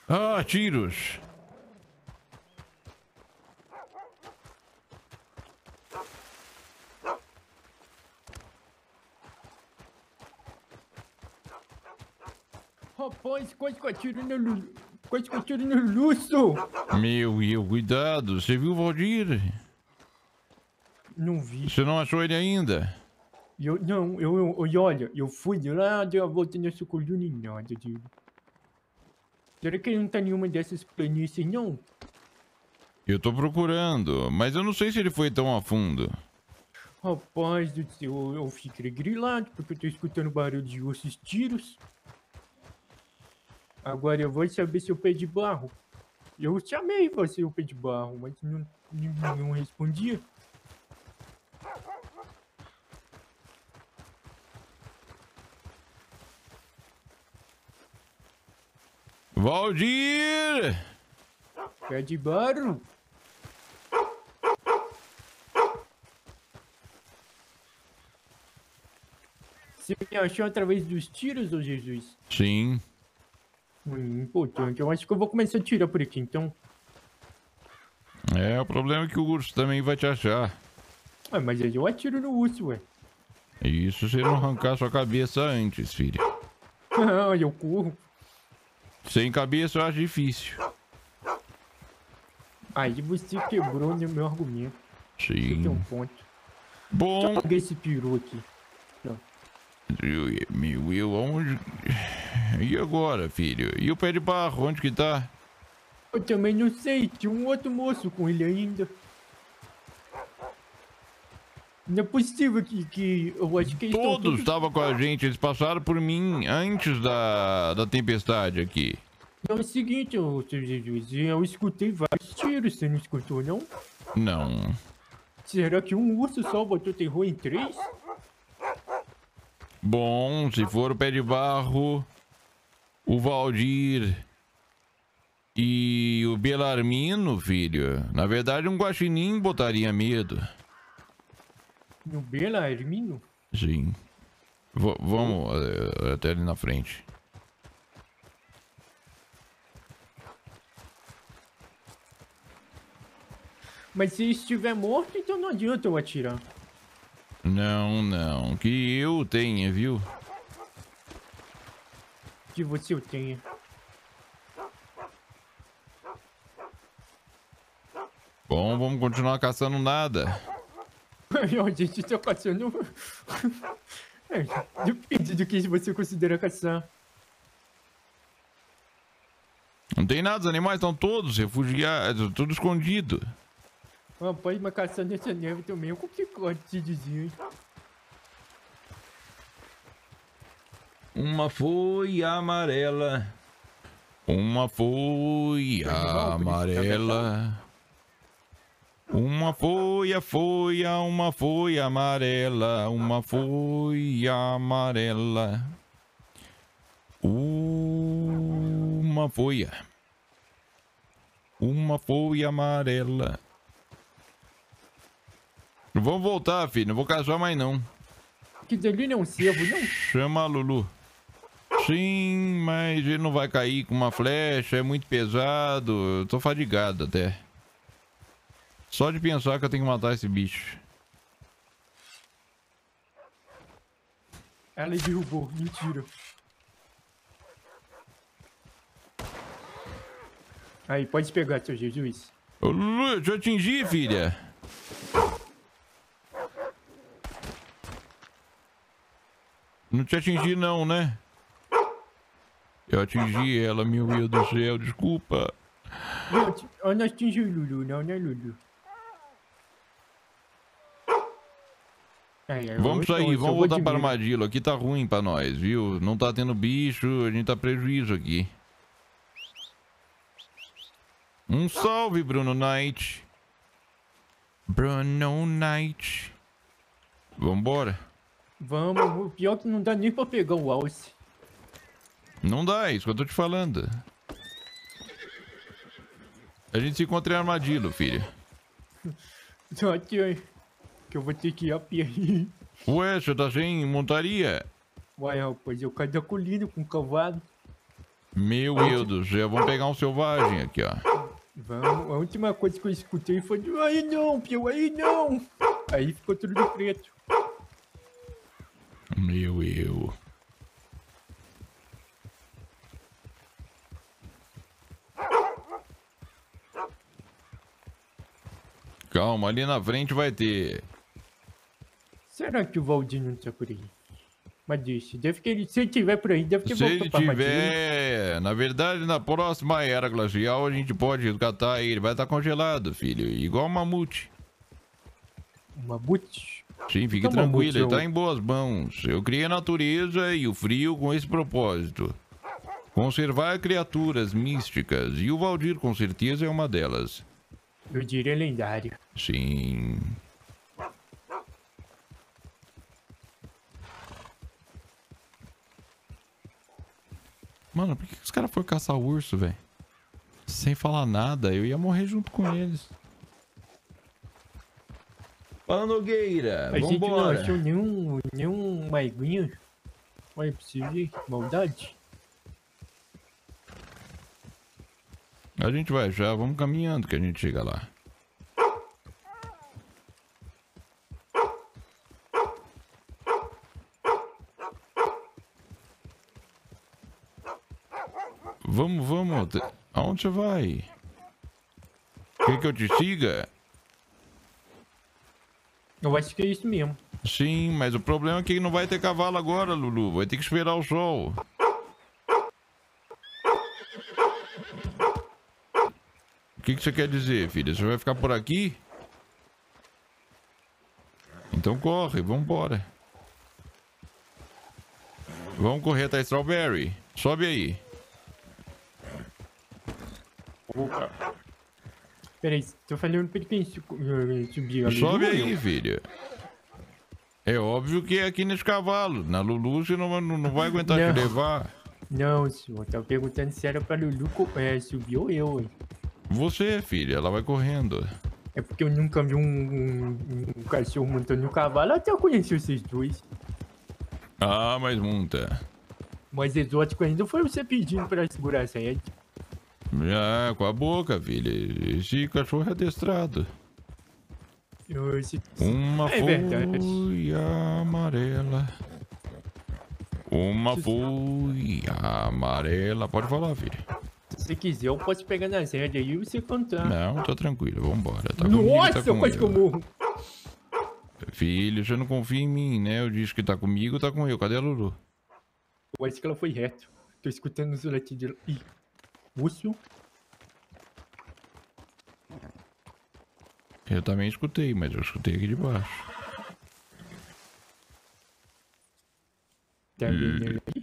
Ah, tiros. Rapaz, quase que eu atiro no Lulu. Quase que eu atiro no Lúcio. Meu, cuidado. Você viu o Valdir? Não vi. Você não achou ele ainda? Olha, eu fui de lá, dei a volta nessa coluna e nada dele. Será que ele não tá em nenhuma dessas planícies, não? Eu tô procurando, mas eu não sei se ele foi tão a fundo. Rapaz do céu, eu fiquei grilado porque eu tô escutando barulho de ossos tiros. Agora eu vou saber se eu pé de barro. Eu chamei você, o pé de barro, mas não respondia. Valdir! Pé de barro. Você me achou através dos tiros, ô Jesus? Sim. Importante. Eu acho que eu vou começar a tirar por aqui, então. É, o problema é que o urso também vai te achar. Ah, mas aí eu atiro no urso, ué. Isso se não arrancar sua cabeça antes, filho. Ah, eu corro. Sem cabeça eu acho difícil. Aí você quebrou no meu argumento. Você tem um Sim. ponto. Bom. Deixa eu pegar esse peru aqui. Eu onde... E agora, filho? E o pé de barro, onde que tá? Eu também não sei, tinha um outro moço com ele ainda. Não é possível que eu acho que eles estão Todos estavam com a gente, eles passaram por mim antes da tempestade aqui. É o seguinte, ô seu Jesus, eu escutei vários tiros, você não escutou não? Não. Será que um urso só botou terror em 3? Bom, se for o pé de barro, o Valdir e o Belarmino, filho, na verdade um guaxinim botaria medo. No Belarmino? Sim. Vamos até ali na frente. Mas se estiver morto, então não adianta eu atirar. Não, que eu tenha, viu? Que você o tenha. Bom, vamos continuar caçando nada. A gente tá caçando... É, depende do que você considera caçar. Não tem nada, os animais estão todos refugiados, tudo escondido. Rapaz, mas caçar nessa neve também é complicado de se dizer. Uma folha amarela. Uma folha amarela. Uma folha amarela. Uma folha amarela. Uma folha amarela. Vamos voltar, filho. Não vou caçar mais, não. Que dali não é um cervo, não? Chama a Lulu. Sim, mas ele não vai cair com uma flecha. É muito pesado. Eu tô fadigado até. Só de pensar que eu tenho que matar esse bicho. Ela derrubou. Mentira. Aí, pode pegar, seu Jesus. Ô, Lulu, eu te atingi, filha. Não te atingi não, né? Eu atingi ela, meu Deus do céu, desculpa. Eu não atingi o Lulu, não, né, Lulu? Vamos sair, vamos voltar para Armadillo. Aqui tá ruim pra nós, viu? Não tá tendo bicho, a gente tá prejuízo aqui. Um salve, Bruno Knight. Bruno Knight. Vambora. Vamos, o pior é que não dá nem pra pegar o alce. Não dá, é isso que eu tô te falando. A gente se encontra em Armadillo, filho. Só que eu vou ter que ir a pé. Ué, você tá sem montaria? Uai, rapaz, eu caio da colina com o cavalo. Meu Deus do céu, vamos pegar um selvagem aqui, ó. Vamos, a última coisa que eu escutei foi de aí não, Pio, aí não. Aí ficou tudo de preto. Meu eu. Calma, ali na frente vai ter. Será que o Valdir não tá por aí? Mas deixa, deve que ele, se ele tiver por aí, deve ter Se ele voltado pra armadilha. tiver, na verdade, na próxima era glacial, a gente pode resgatar ele. Vai estar congelado, filho. Igual um mamute. Um mamute? Sim, fique Então, tranquilo, ele mamute, tá em boas mãos. Eu criei a natureza e o frio com esse propósito. Conservar criaturas místicas. E o Valdir, com certeza, é uma delas. Eu diria lendário. Sim. Mano, por que os caras foram caçar o urso, velho? Sem falar nada, eu ia morrer junto com eles. Ô, Nogueira, A gente não vambora. achou nenhum maiguinho. Olha pra você ver, maldade. A gente vai já, vamos caminhando que a gente chega lá. Vamos. Aonde você vai? Quer que eu te siga? Eu acho que é isso mesmo. Sim, mas o problema é que não vai ter cavalo agora, Lulu. Vai ter que esperar o sol. O que você quer dizer, filha? Você vai ficar por aqui? Então corre, vambora. Vamos correr até Strawberry. Sobe aí. Peraí, tô falando pra quem subir ali. Sobe aí, filha. É óbvio que é aqui nesse cavalo. Na Lulu você não vai aguentar te levar. Não, senhor, tava perguntando se era pra Lulu subir ou eu, hein? Você, filha, ela vai correndo. É porque eu nunca vi um cachorro montando no cavalo, até eu conheci vocês dois. Ah, mas monta. Mas exótico ainda foi você pedindo pra segurar a sede. Já, com a boca, filha. Esse cachorro é adestrado. Uma folha amarela. Uma folha amarela. Pode falar, filha. Se você quiser, eu posso pegar na sede aí e você contar. Não, tô tranquilo, vambora. Tá Nossa, comigo, quase que eu morro. Filho, você não confia em mim, né? Eu disse que tá comigo, tá com eu. Cadê a Lulu? Eu acho que ela foi reto. Tô escutando os latidos dela. Ih, urso. Eu também escutei, mas eu escutei aqui de baixo. Tá vendo ele aí?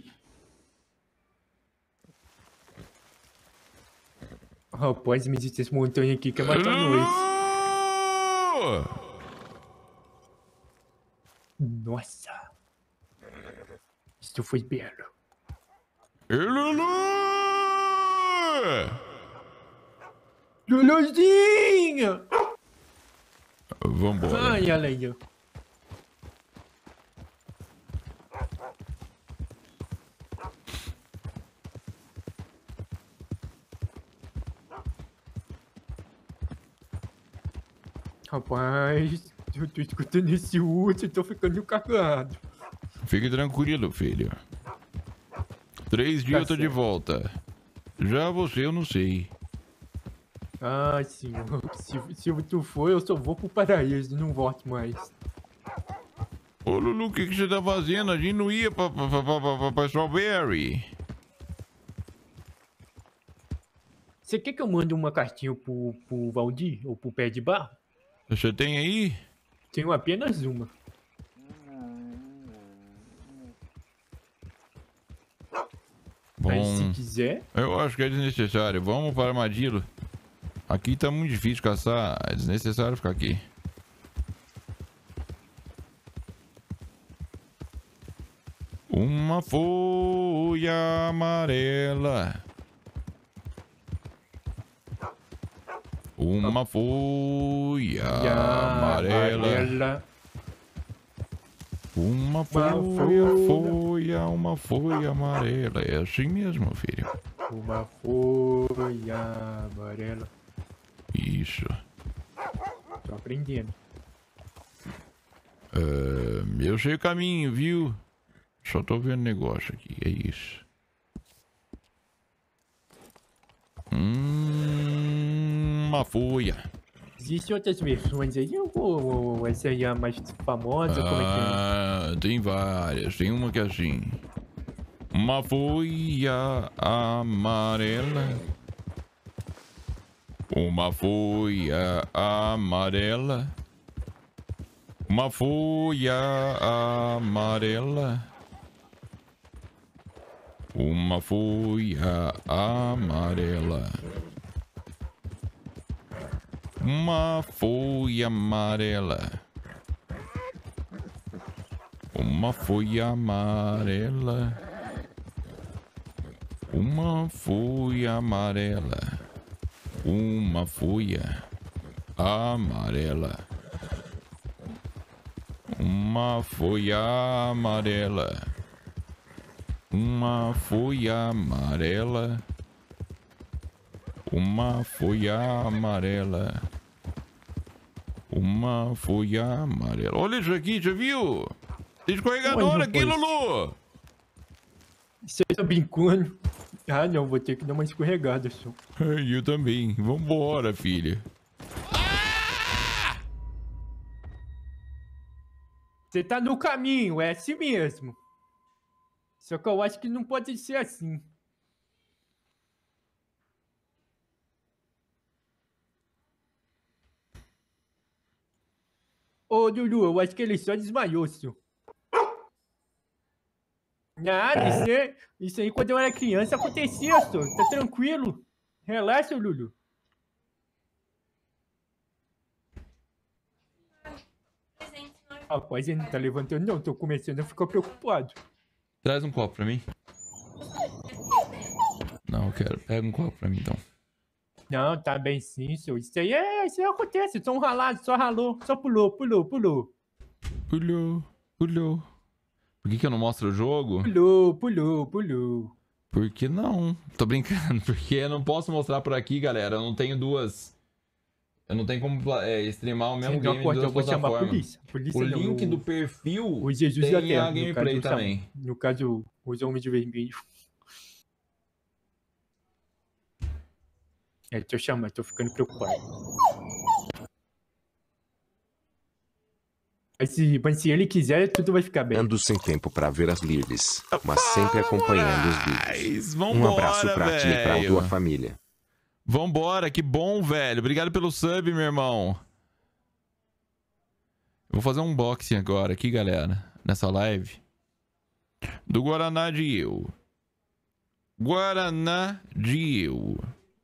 Rapaz, me disse esse montanha aqui que é matar nós. Nossa. Isso foi belo. Lulu! Luluzinha! Vambora. Ai, olha aí, ó. Rapaz, eu tô escutando esse urso e tô ficando cagado. Fique tranquilo, filho. 3 dias eu tô de volta. Já você eu não sei. Ah, senhor. Se tu for, eu só vou pro paraíso, não volto mais. Ô, Lulu, o que você tá fazendo? A gente não ia pra Strawberry. Você quer que eu mande uma cartinha pro Valdir ou pro Pé de Barro? Você tem aí? Tenho apenas uma. Bom, Mas se quiser... eu acho que é desnecessário. Vamos para Armadillo. Aqui tá muito difícil caçar. É desnecessário ficar aqui. Uma folha amarela. Uma folha amarela. Uma folha amarela. É assim mesmo, filho. Uma folha amarela. Isso. Tô aprendendo. Eu sei o caminho, viu? Só tô vendo negócio aqui, é isso. Uma folha. Existem outras versões aí ou essa aí é a mais famosa? Como é que é? Tem várias. Tem uma que é assim. Uma folha amarela. Uma folha amarela. Uma folha amarela. Uma folha amarela. Uma folha amarela. Uma folha amarela. Uma folha amarela. Uma folha amarela. Uma folha amarela. Uma folha amarela. Uma folha amarela. Uma folha amarela. Olha isso aqui, já viu? Tem escorregador Onde, aqui, rapaz? Lulu. Você tá brincando? Ah, não, vou ter que dar uma escorregada só. Eu também. Vambora, filha. Você tá no caminho, é assim mesmo. Só que eu acho que não pode ser assim. Ô, Lulu, eu acho que ele só desmaiou, senhor. Nada, isso aí quando eu era criança acontecia, senhor. Tá tranquilo. Relaxa, Lulu. Presente, senhor. Rapaz, ele não tá levantando não, tô começando a ficar preocupado. Traz um copo pra mim. Não, eu quero. Pega um copo pra mim, então. Não, tá bem sim, senhor. Isso aí acontece, só um ralado, só ralou, só pulou. Pulou. Por que eu não mostro o jogo? Pulou. Por que não? Tô brincando. Porque eu não posso mostrar por aqui, galera. Eu não tenho duas... Eu não tenho como streamar o mesmo Você não game em pode, duas eu vou chamar a plataformas. polícia. O não, link no- do perfil O Jesus tem da Terra. a gameplay também. No caso, os homens de vermelho. Tô chamando, tô ficando preocupado. Mas se ele quiser, tudo vai ficar bem. Ando sem tempo pra ver as lives, mas sempre acompanhando os vídeos. Vambora, Um abraço pra ti e pra velho. tua família. Vambora, que bom, velho. Obrigado pelo sub, meu irmão. Eu vou fazer um unboxing agora aqui, galera. Nessa live. Do Guaraná de Eu. Guaraná de Eu.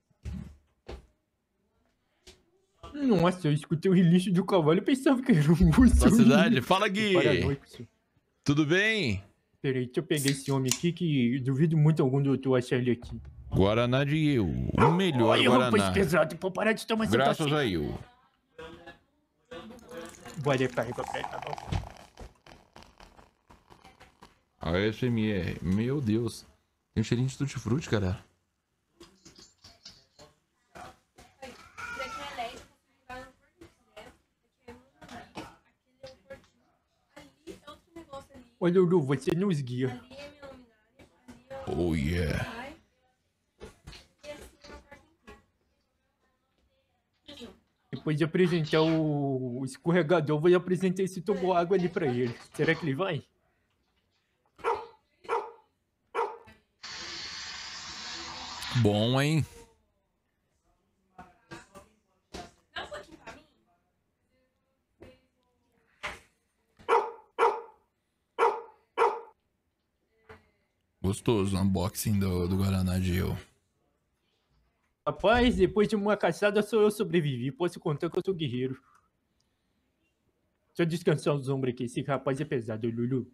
Nossa, eu escutei o relincho do cavalo e pensava que era um urso. Sua cidade? Fala, Gui. Paranoico, senhor. Tudo bem? Peraí, deixa eu pegar esse homem aqui que duvido muito algum doutor achar ele aqui. Guaraná de Eu. O melhor Olha, rapaz Guaraná. pesado, pô, parar de tomar essa Graças tosse. a Eu. Bora, carrega pra cá, não. A SMR. Meu Deus. Tem um cheirinho de tutti-frutti, cara. Daqui é elétrico, você jogar no porto direto. Daqui é muito ali. Aquele é o portinho. Ali é outro negócio ali. Ô, Lulu, você nos guia. Ali é minha luminária. Ali é o... Oh, yeah. Vai. E assim é uma parte inteira. Depois de apresentar o escorregador, eu vou apresentar esse toboágua ali pra ele. Será que ele vai? Bom, hein? Dá um pouquinho pra mim. Gostoso o unboxing do Guaraná de Eu. Rapaz, depois de uma caçada, só eu sobrevivi. Posso contar que eu sou guerreiro. Deixa eu descansar os ombros aqui. Esse rapaz é pesado, Lulu.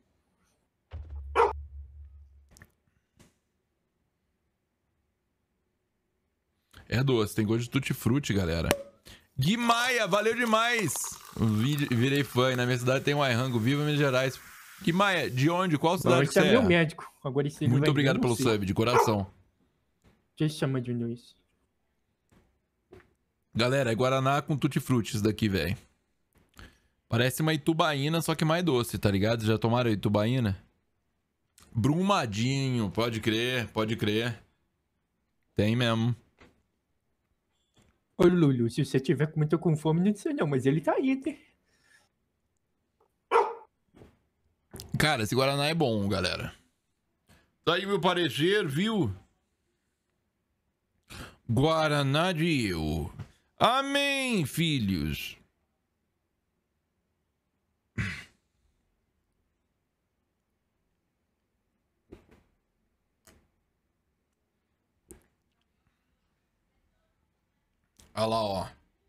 É doce, tem gosto de tutti-frutti, galera. Gui Maia, valeu demais! Virei fã, e na minha cidade tem um iRango, viva Minas Gerais. Gui Maia, de onde? Qual cidade que Esse você é meu é? médico. Agora esse ele Muito vai obrigado ver pelo você. sub, de coração. que chama de isso? Galera, é Guaraná com tutti-frutti isso daqui, velho. Parece uma Itubaína, só que mais doce, tá ligado? Já tomaram Itubaína? Brumadinho, pode crer, pode crer. Tem mesmo. Ô, Lulu, se você tiver muito com fome, não sei não, mas ele tá aí, né? Cara, esse Guaraná é bom, galera. Tá aí meu parecer, viu? Guaraná de eu. Amém, filhos. Olha lá, ó.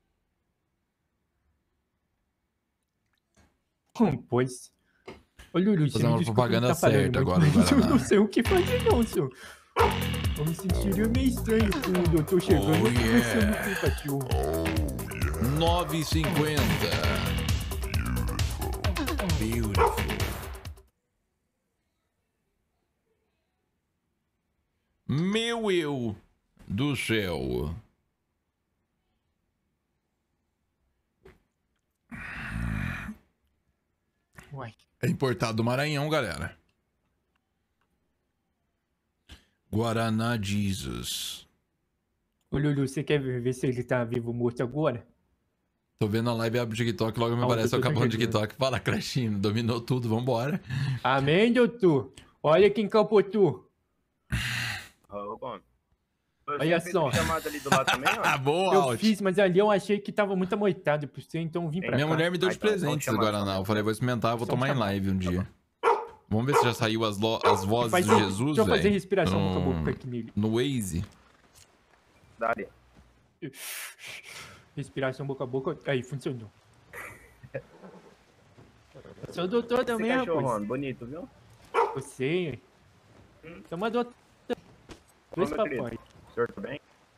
Pois. Ô, Lulu, você Fazer me uma desculpa, propaganda não tá falando certa muito, agora no mas eu Guaraná. não sei o que fazer não, senhor. Eu me sentiria meio estranho com o doutor chegando Oh, e conversando com o cachorro. 9,50. Beautiful. Meu eu do céu. Uai. É importado do Maranhão, galera. Guaraná Jesus. Ô, Lulu, você quer ver se ele tá vivo ou morto agora? Tô vendo a live, abre o TikTok, logo me Ah, aparece o eu tô capão do chegando. TikTok. Fala, Crashino, dominou tudo, vambora. Amém, doutor? Olha quem capotou. Olha só. Ali do lado também, ó. Ah, boa, Eu Alt. fiz, mas ali eu achei que tava muito amoitado por você, então eu vim pra Minha cá. mulher me deu de então, presente esse vamos chamar Guaraná. Eu falei, vou experimentar, vou Só tomar em chamar. live um dia. Vamos ver se já saiu as vozes Faz- de Jesus, Deixa eu fazer velho. respiração boca a boca aqui nele. No Waze. Dali. Respiração boca a boca. Aí, funcionou. Sou doutor Esse também, cachorrão, rapaz. bonito, viu? Você. Toma doutor. Dois Ô, meu querido. papai. O senhor tá bem?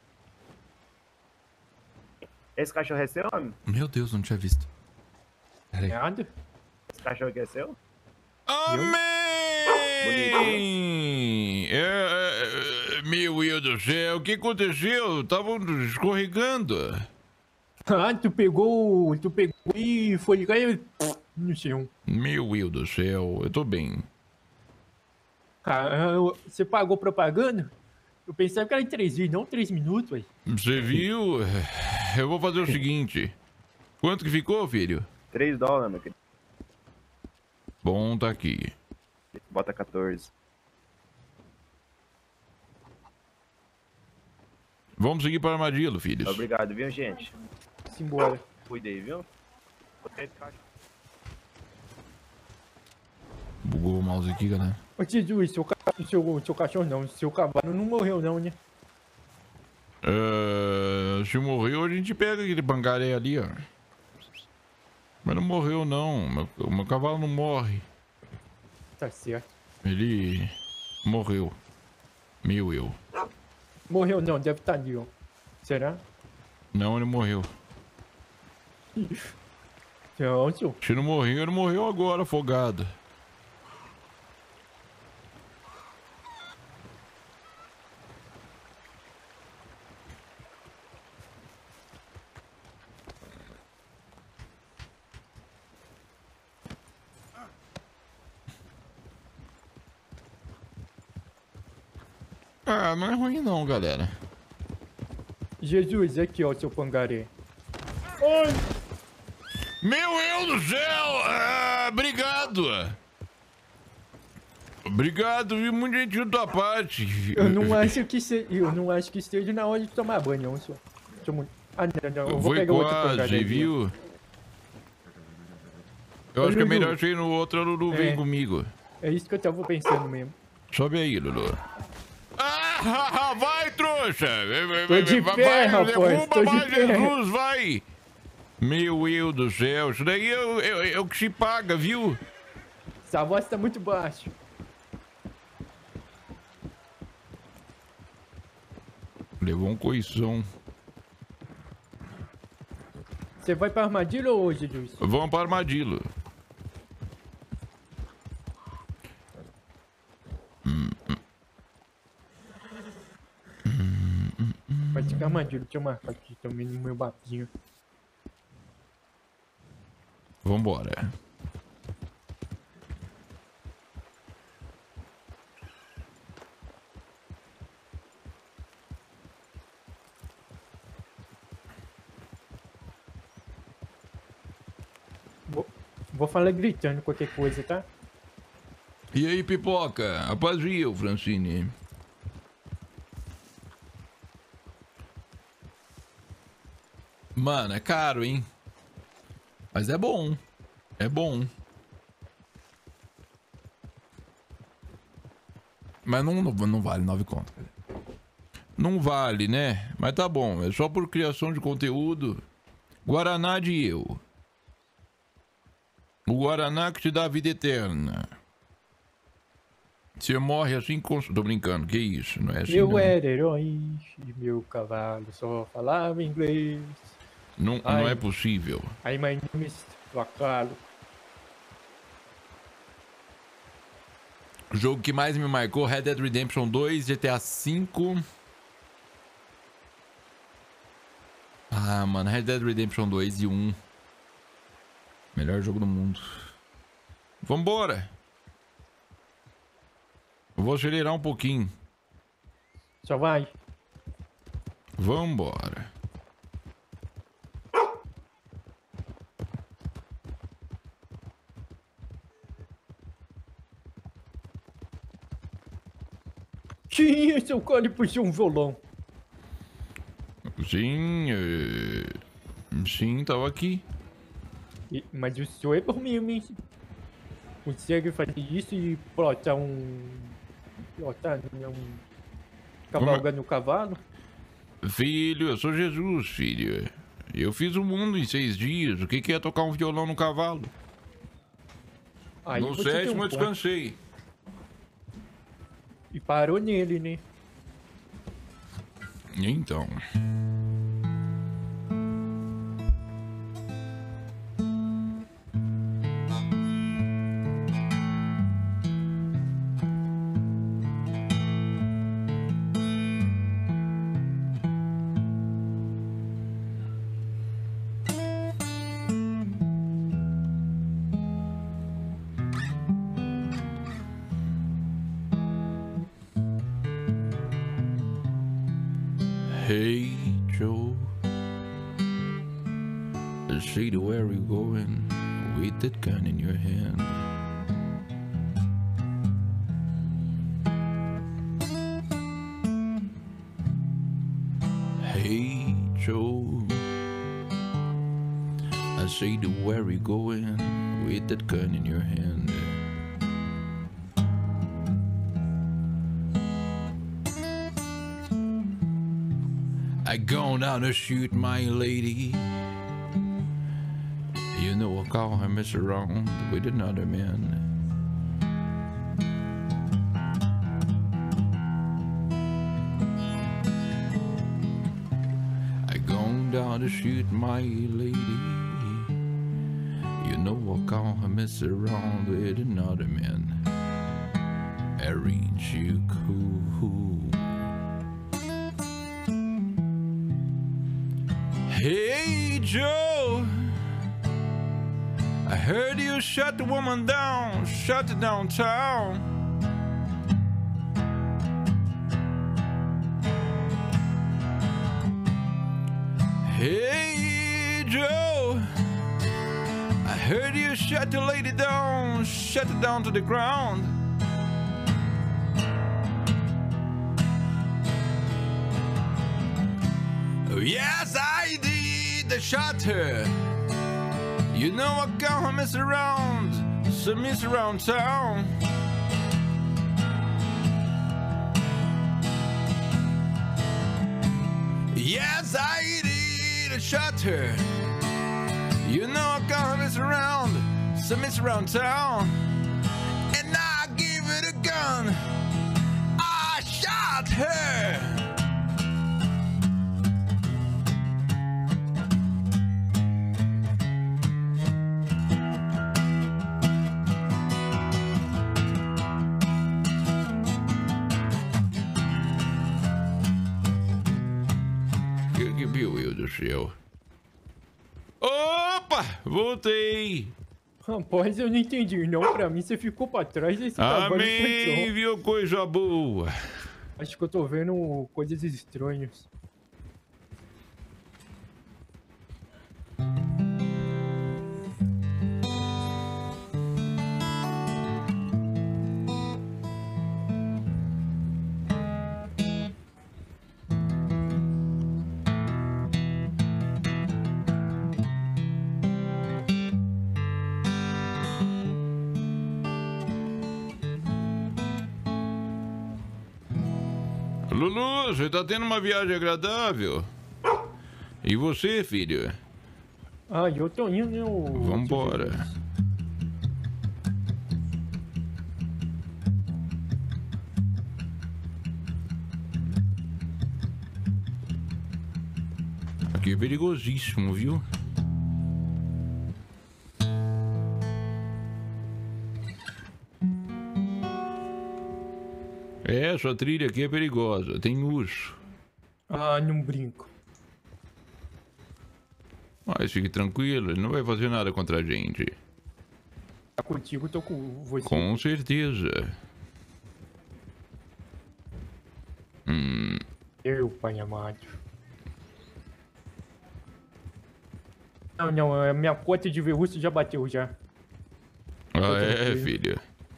Esse cachorro é seu, homem? Meu Deus, não tinha visto. Pera aí. Nada. Esse cachorro aqui é seu? Amém! Meu Deus do céu, o que aconteceu? Estavam escorregando. Ah, tu pegou e foi ligar e... No chão. Meu Deus do céu, eu tô bem. Ah, você pagou propaganda? Eu pensava que era em 3 dias, não 3 minutos, ué. Você viu? Eu vou fazer o seguinte. Quanto que ficou, filho? $3, meu querido. Bom, tá aqui. Bota 14. Vamos seguir para o armadilho, filhos. Obrigado, viu, gente? Simbora. Cuidei, viu? Botei esse cachorro. Bugou o mouse aqui, galera. Ô, Jesus, seu cachorro não, seu cavalo não morreu não, né? Se morreu, a gente pega aquele pangaré ali, ó. Mas não morreu, não. O meu cavalo não morre. Tá certo. Ele morreu. Meu eu. Morreu não, deve estar ali, ó. Será? Não, ele morreu. Não, senhor. Se não morreu, ele morreu agora, afogado. Ah, não é ruim não, galera. Jesus, aqui, ó, seu pangaré. Meu Deus do céu! Obrigado! Obrigado, viu? Muito gentil da tua parte. Eu não acho que esteja na hora de tomar banho, não, senhor. Ah, não, eu vou Foi pegar outro quase, pangaré. aqui. viu? Eu Ô, acho que é Lulu. melhor você ir no outro, a Lulu vem É. comigo. É isso que eu tava pensando mesmo. Sobe aí, Lulu. Vai, trouxa! Tô de pé, rapaz, derruba tô de mais pé. Jesus, vai! Meu Deus do céu, isso daí é o que se paga, viu? Essa voz tá muito baixa. Levou um coição. Você vai pra armadilha ou hoje, Jesus? Vamos para armadilho. Calma, deixa eu marcar aqui também no meu mapinha. Vambora. Vou falar gritando qualquer coisa, tá? E aí, pipoca? A paz viu, Francine? Mano, é caro, hein? Mas é bom. É bom. Mas não vale 9 conto. Não vale, né? Mas tá bom. É só por criação de conteúdo. Guaraná de eu. O Guaraná que te dá a vida eterna. Você morre assim com... Tô brincando, que isso? Não é assim, Eu não. era herói e meu cavalo só falava inglês. Não é possível. Aí, my name is Vacalo. O jogo que mais me marcou, Red Dead Redemption 2, GTA V. Ah, mano, Red Dead Redemption 2 e 1. Melhor jogo do mundo. Vambora. Eu vou acelerar um pouquinho. Só vai. Vambora. Sim, seu cara puxou um violão. Sim, sim, tava aqui. Mas o senhor é por mim, hein? Consegue fazer isso e plotar cavalgando o cavalo? Filho, eu sou Jesus, filho. Eu fiz o mundo em 6 dias. O que é tocar um violão no cavalo? Aí No você tem 7º eu ponto. descansei. E parou nele, né? Então. Hey Joe, I see to where you going with that gun in your hand. Hey Joe, I see to where you going with that gun in your hand. I gone down to shoot my lady. You know I call her mess around with another man. I gone down to shoot my lady. You know I call her mess around with another man. Ain't you cool? Hey Joe, I heard you shut the woman down, shut it downtown. Hey Joe, I heard you shut the lady down, shut it down to the ground. Yes, I did. I shot her. You know I got her miss around town. Yes, I did. I shot her. You know I got her miss around town. And I give it a gun. I shot her. Meu Deus do céu. Opa! Voltei! Rapaz, eu não entendi não. Pra mim você ficou pra trás e esse trabalho foi Amém, só. viu? Coisa boa. Acho que eu tô vendo coisas estranhas. Lulu, você tá tendo uma viagem agradável? E você, filho? Ah, eu tô indo, né? Vambora. Aqui é perigosíssimo, viu? Essa trilha aqui é perigosa, tem urso. Ah, não brinco. Mas fique tranquilo, ele não vai fazer nada contra a gente. Tá contigo, tô com você. Com certeza. Meu pai amado. Não, a minha cota de verruço já bateu já. Ah, é, filho?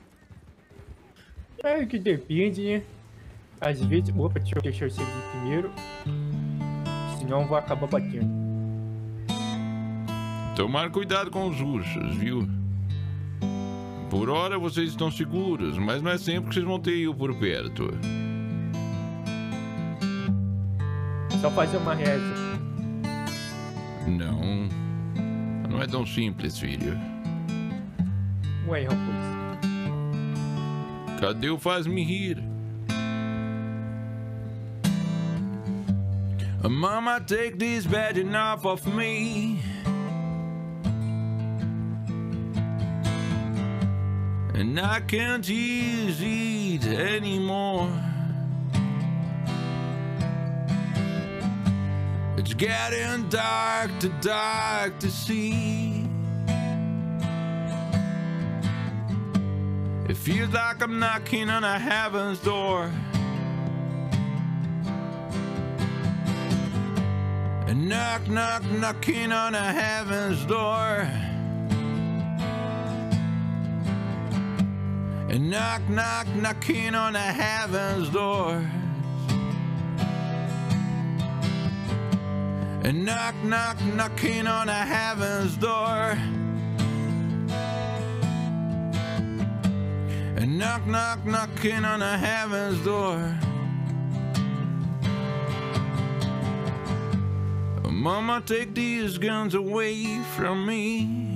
É que depende, né? Às vezes... Opa, deixa eu deixar isso aqui primeiro. Senão vai acabar batendo. Tomar cuidado com os ursos, viu? Por hora vocês estão seguros, mas não é sempre que vocês vão ter eu por perto. Só fazer uma reza. Não. Não é tão simples, filho. Ué, rapaz. Cadê o faz-me rir? Mama, take this badge off of me. And I can't use it anymore. It's getting dark to see. It feels like I'm knocking on a heaven's door. And knocking on a heaven's door. And knocking on a heaven's door. And knocking on a heaven's door. And knocking on a heaven's door. Mama, take these guns away from me.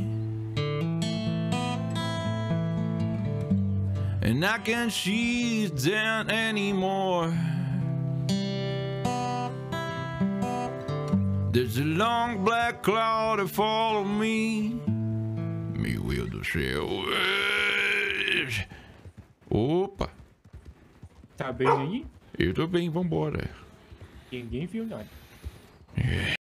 And I can't see them anymore. There's a long black cloud that follow me. Meu Deus do céu. Opa. Tá bem aí? Eu tô bem, vambora. Ninguém viu nada.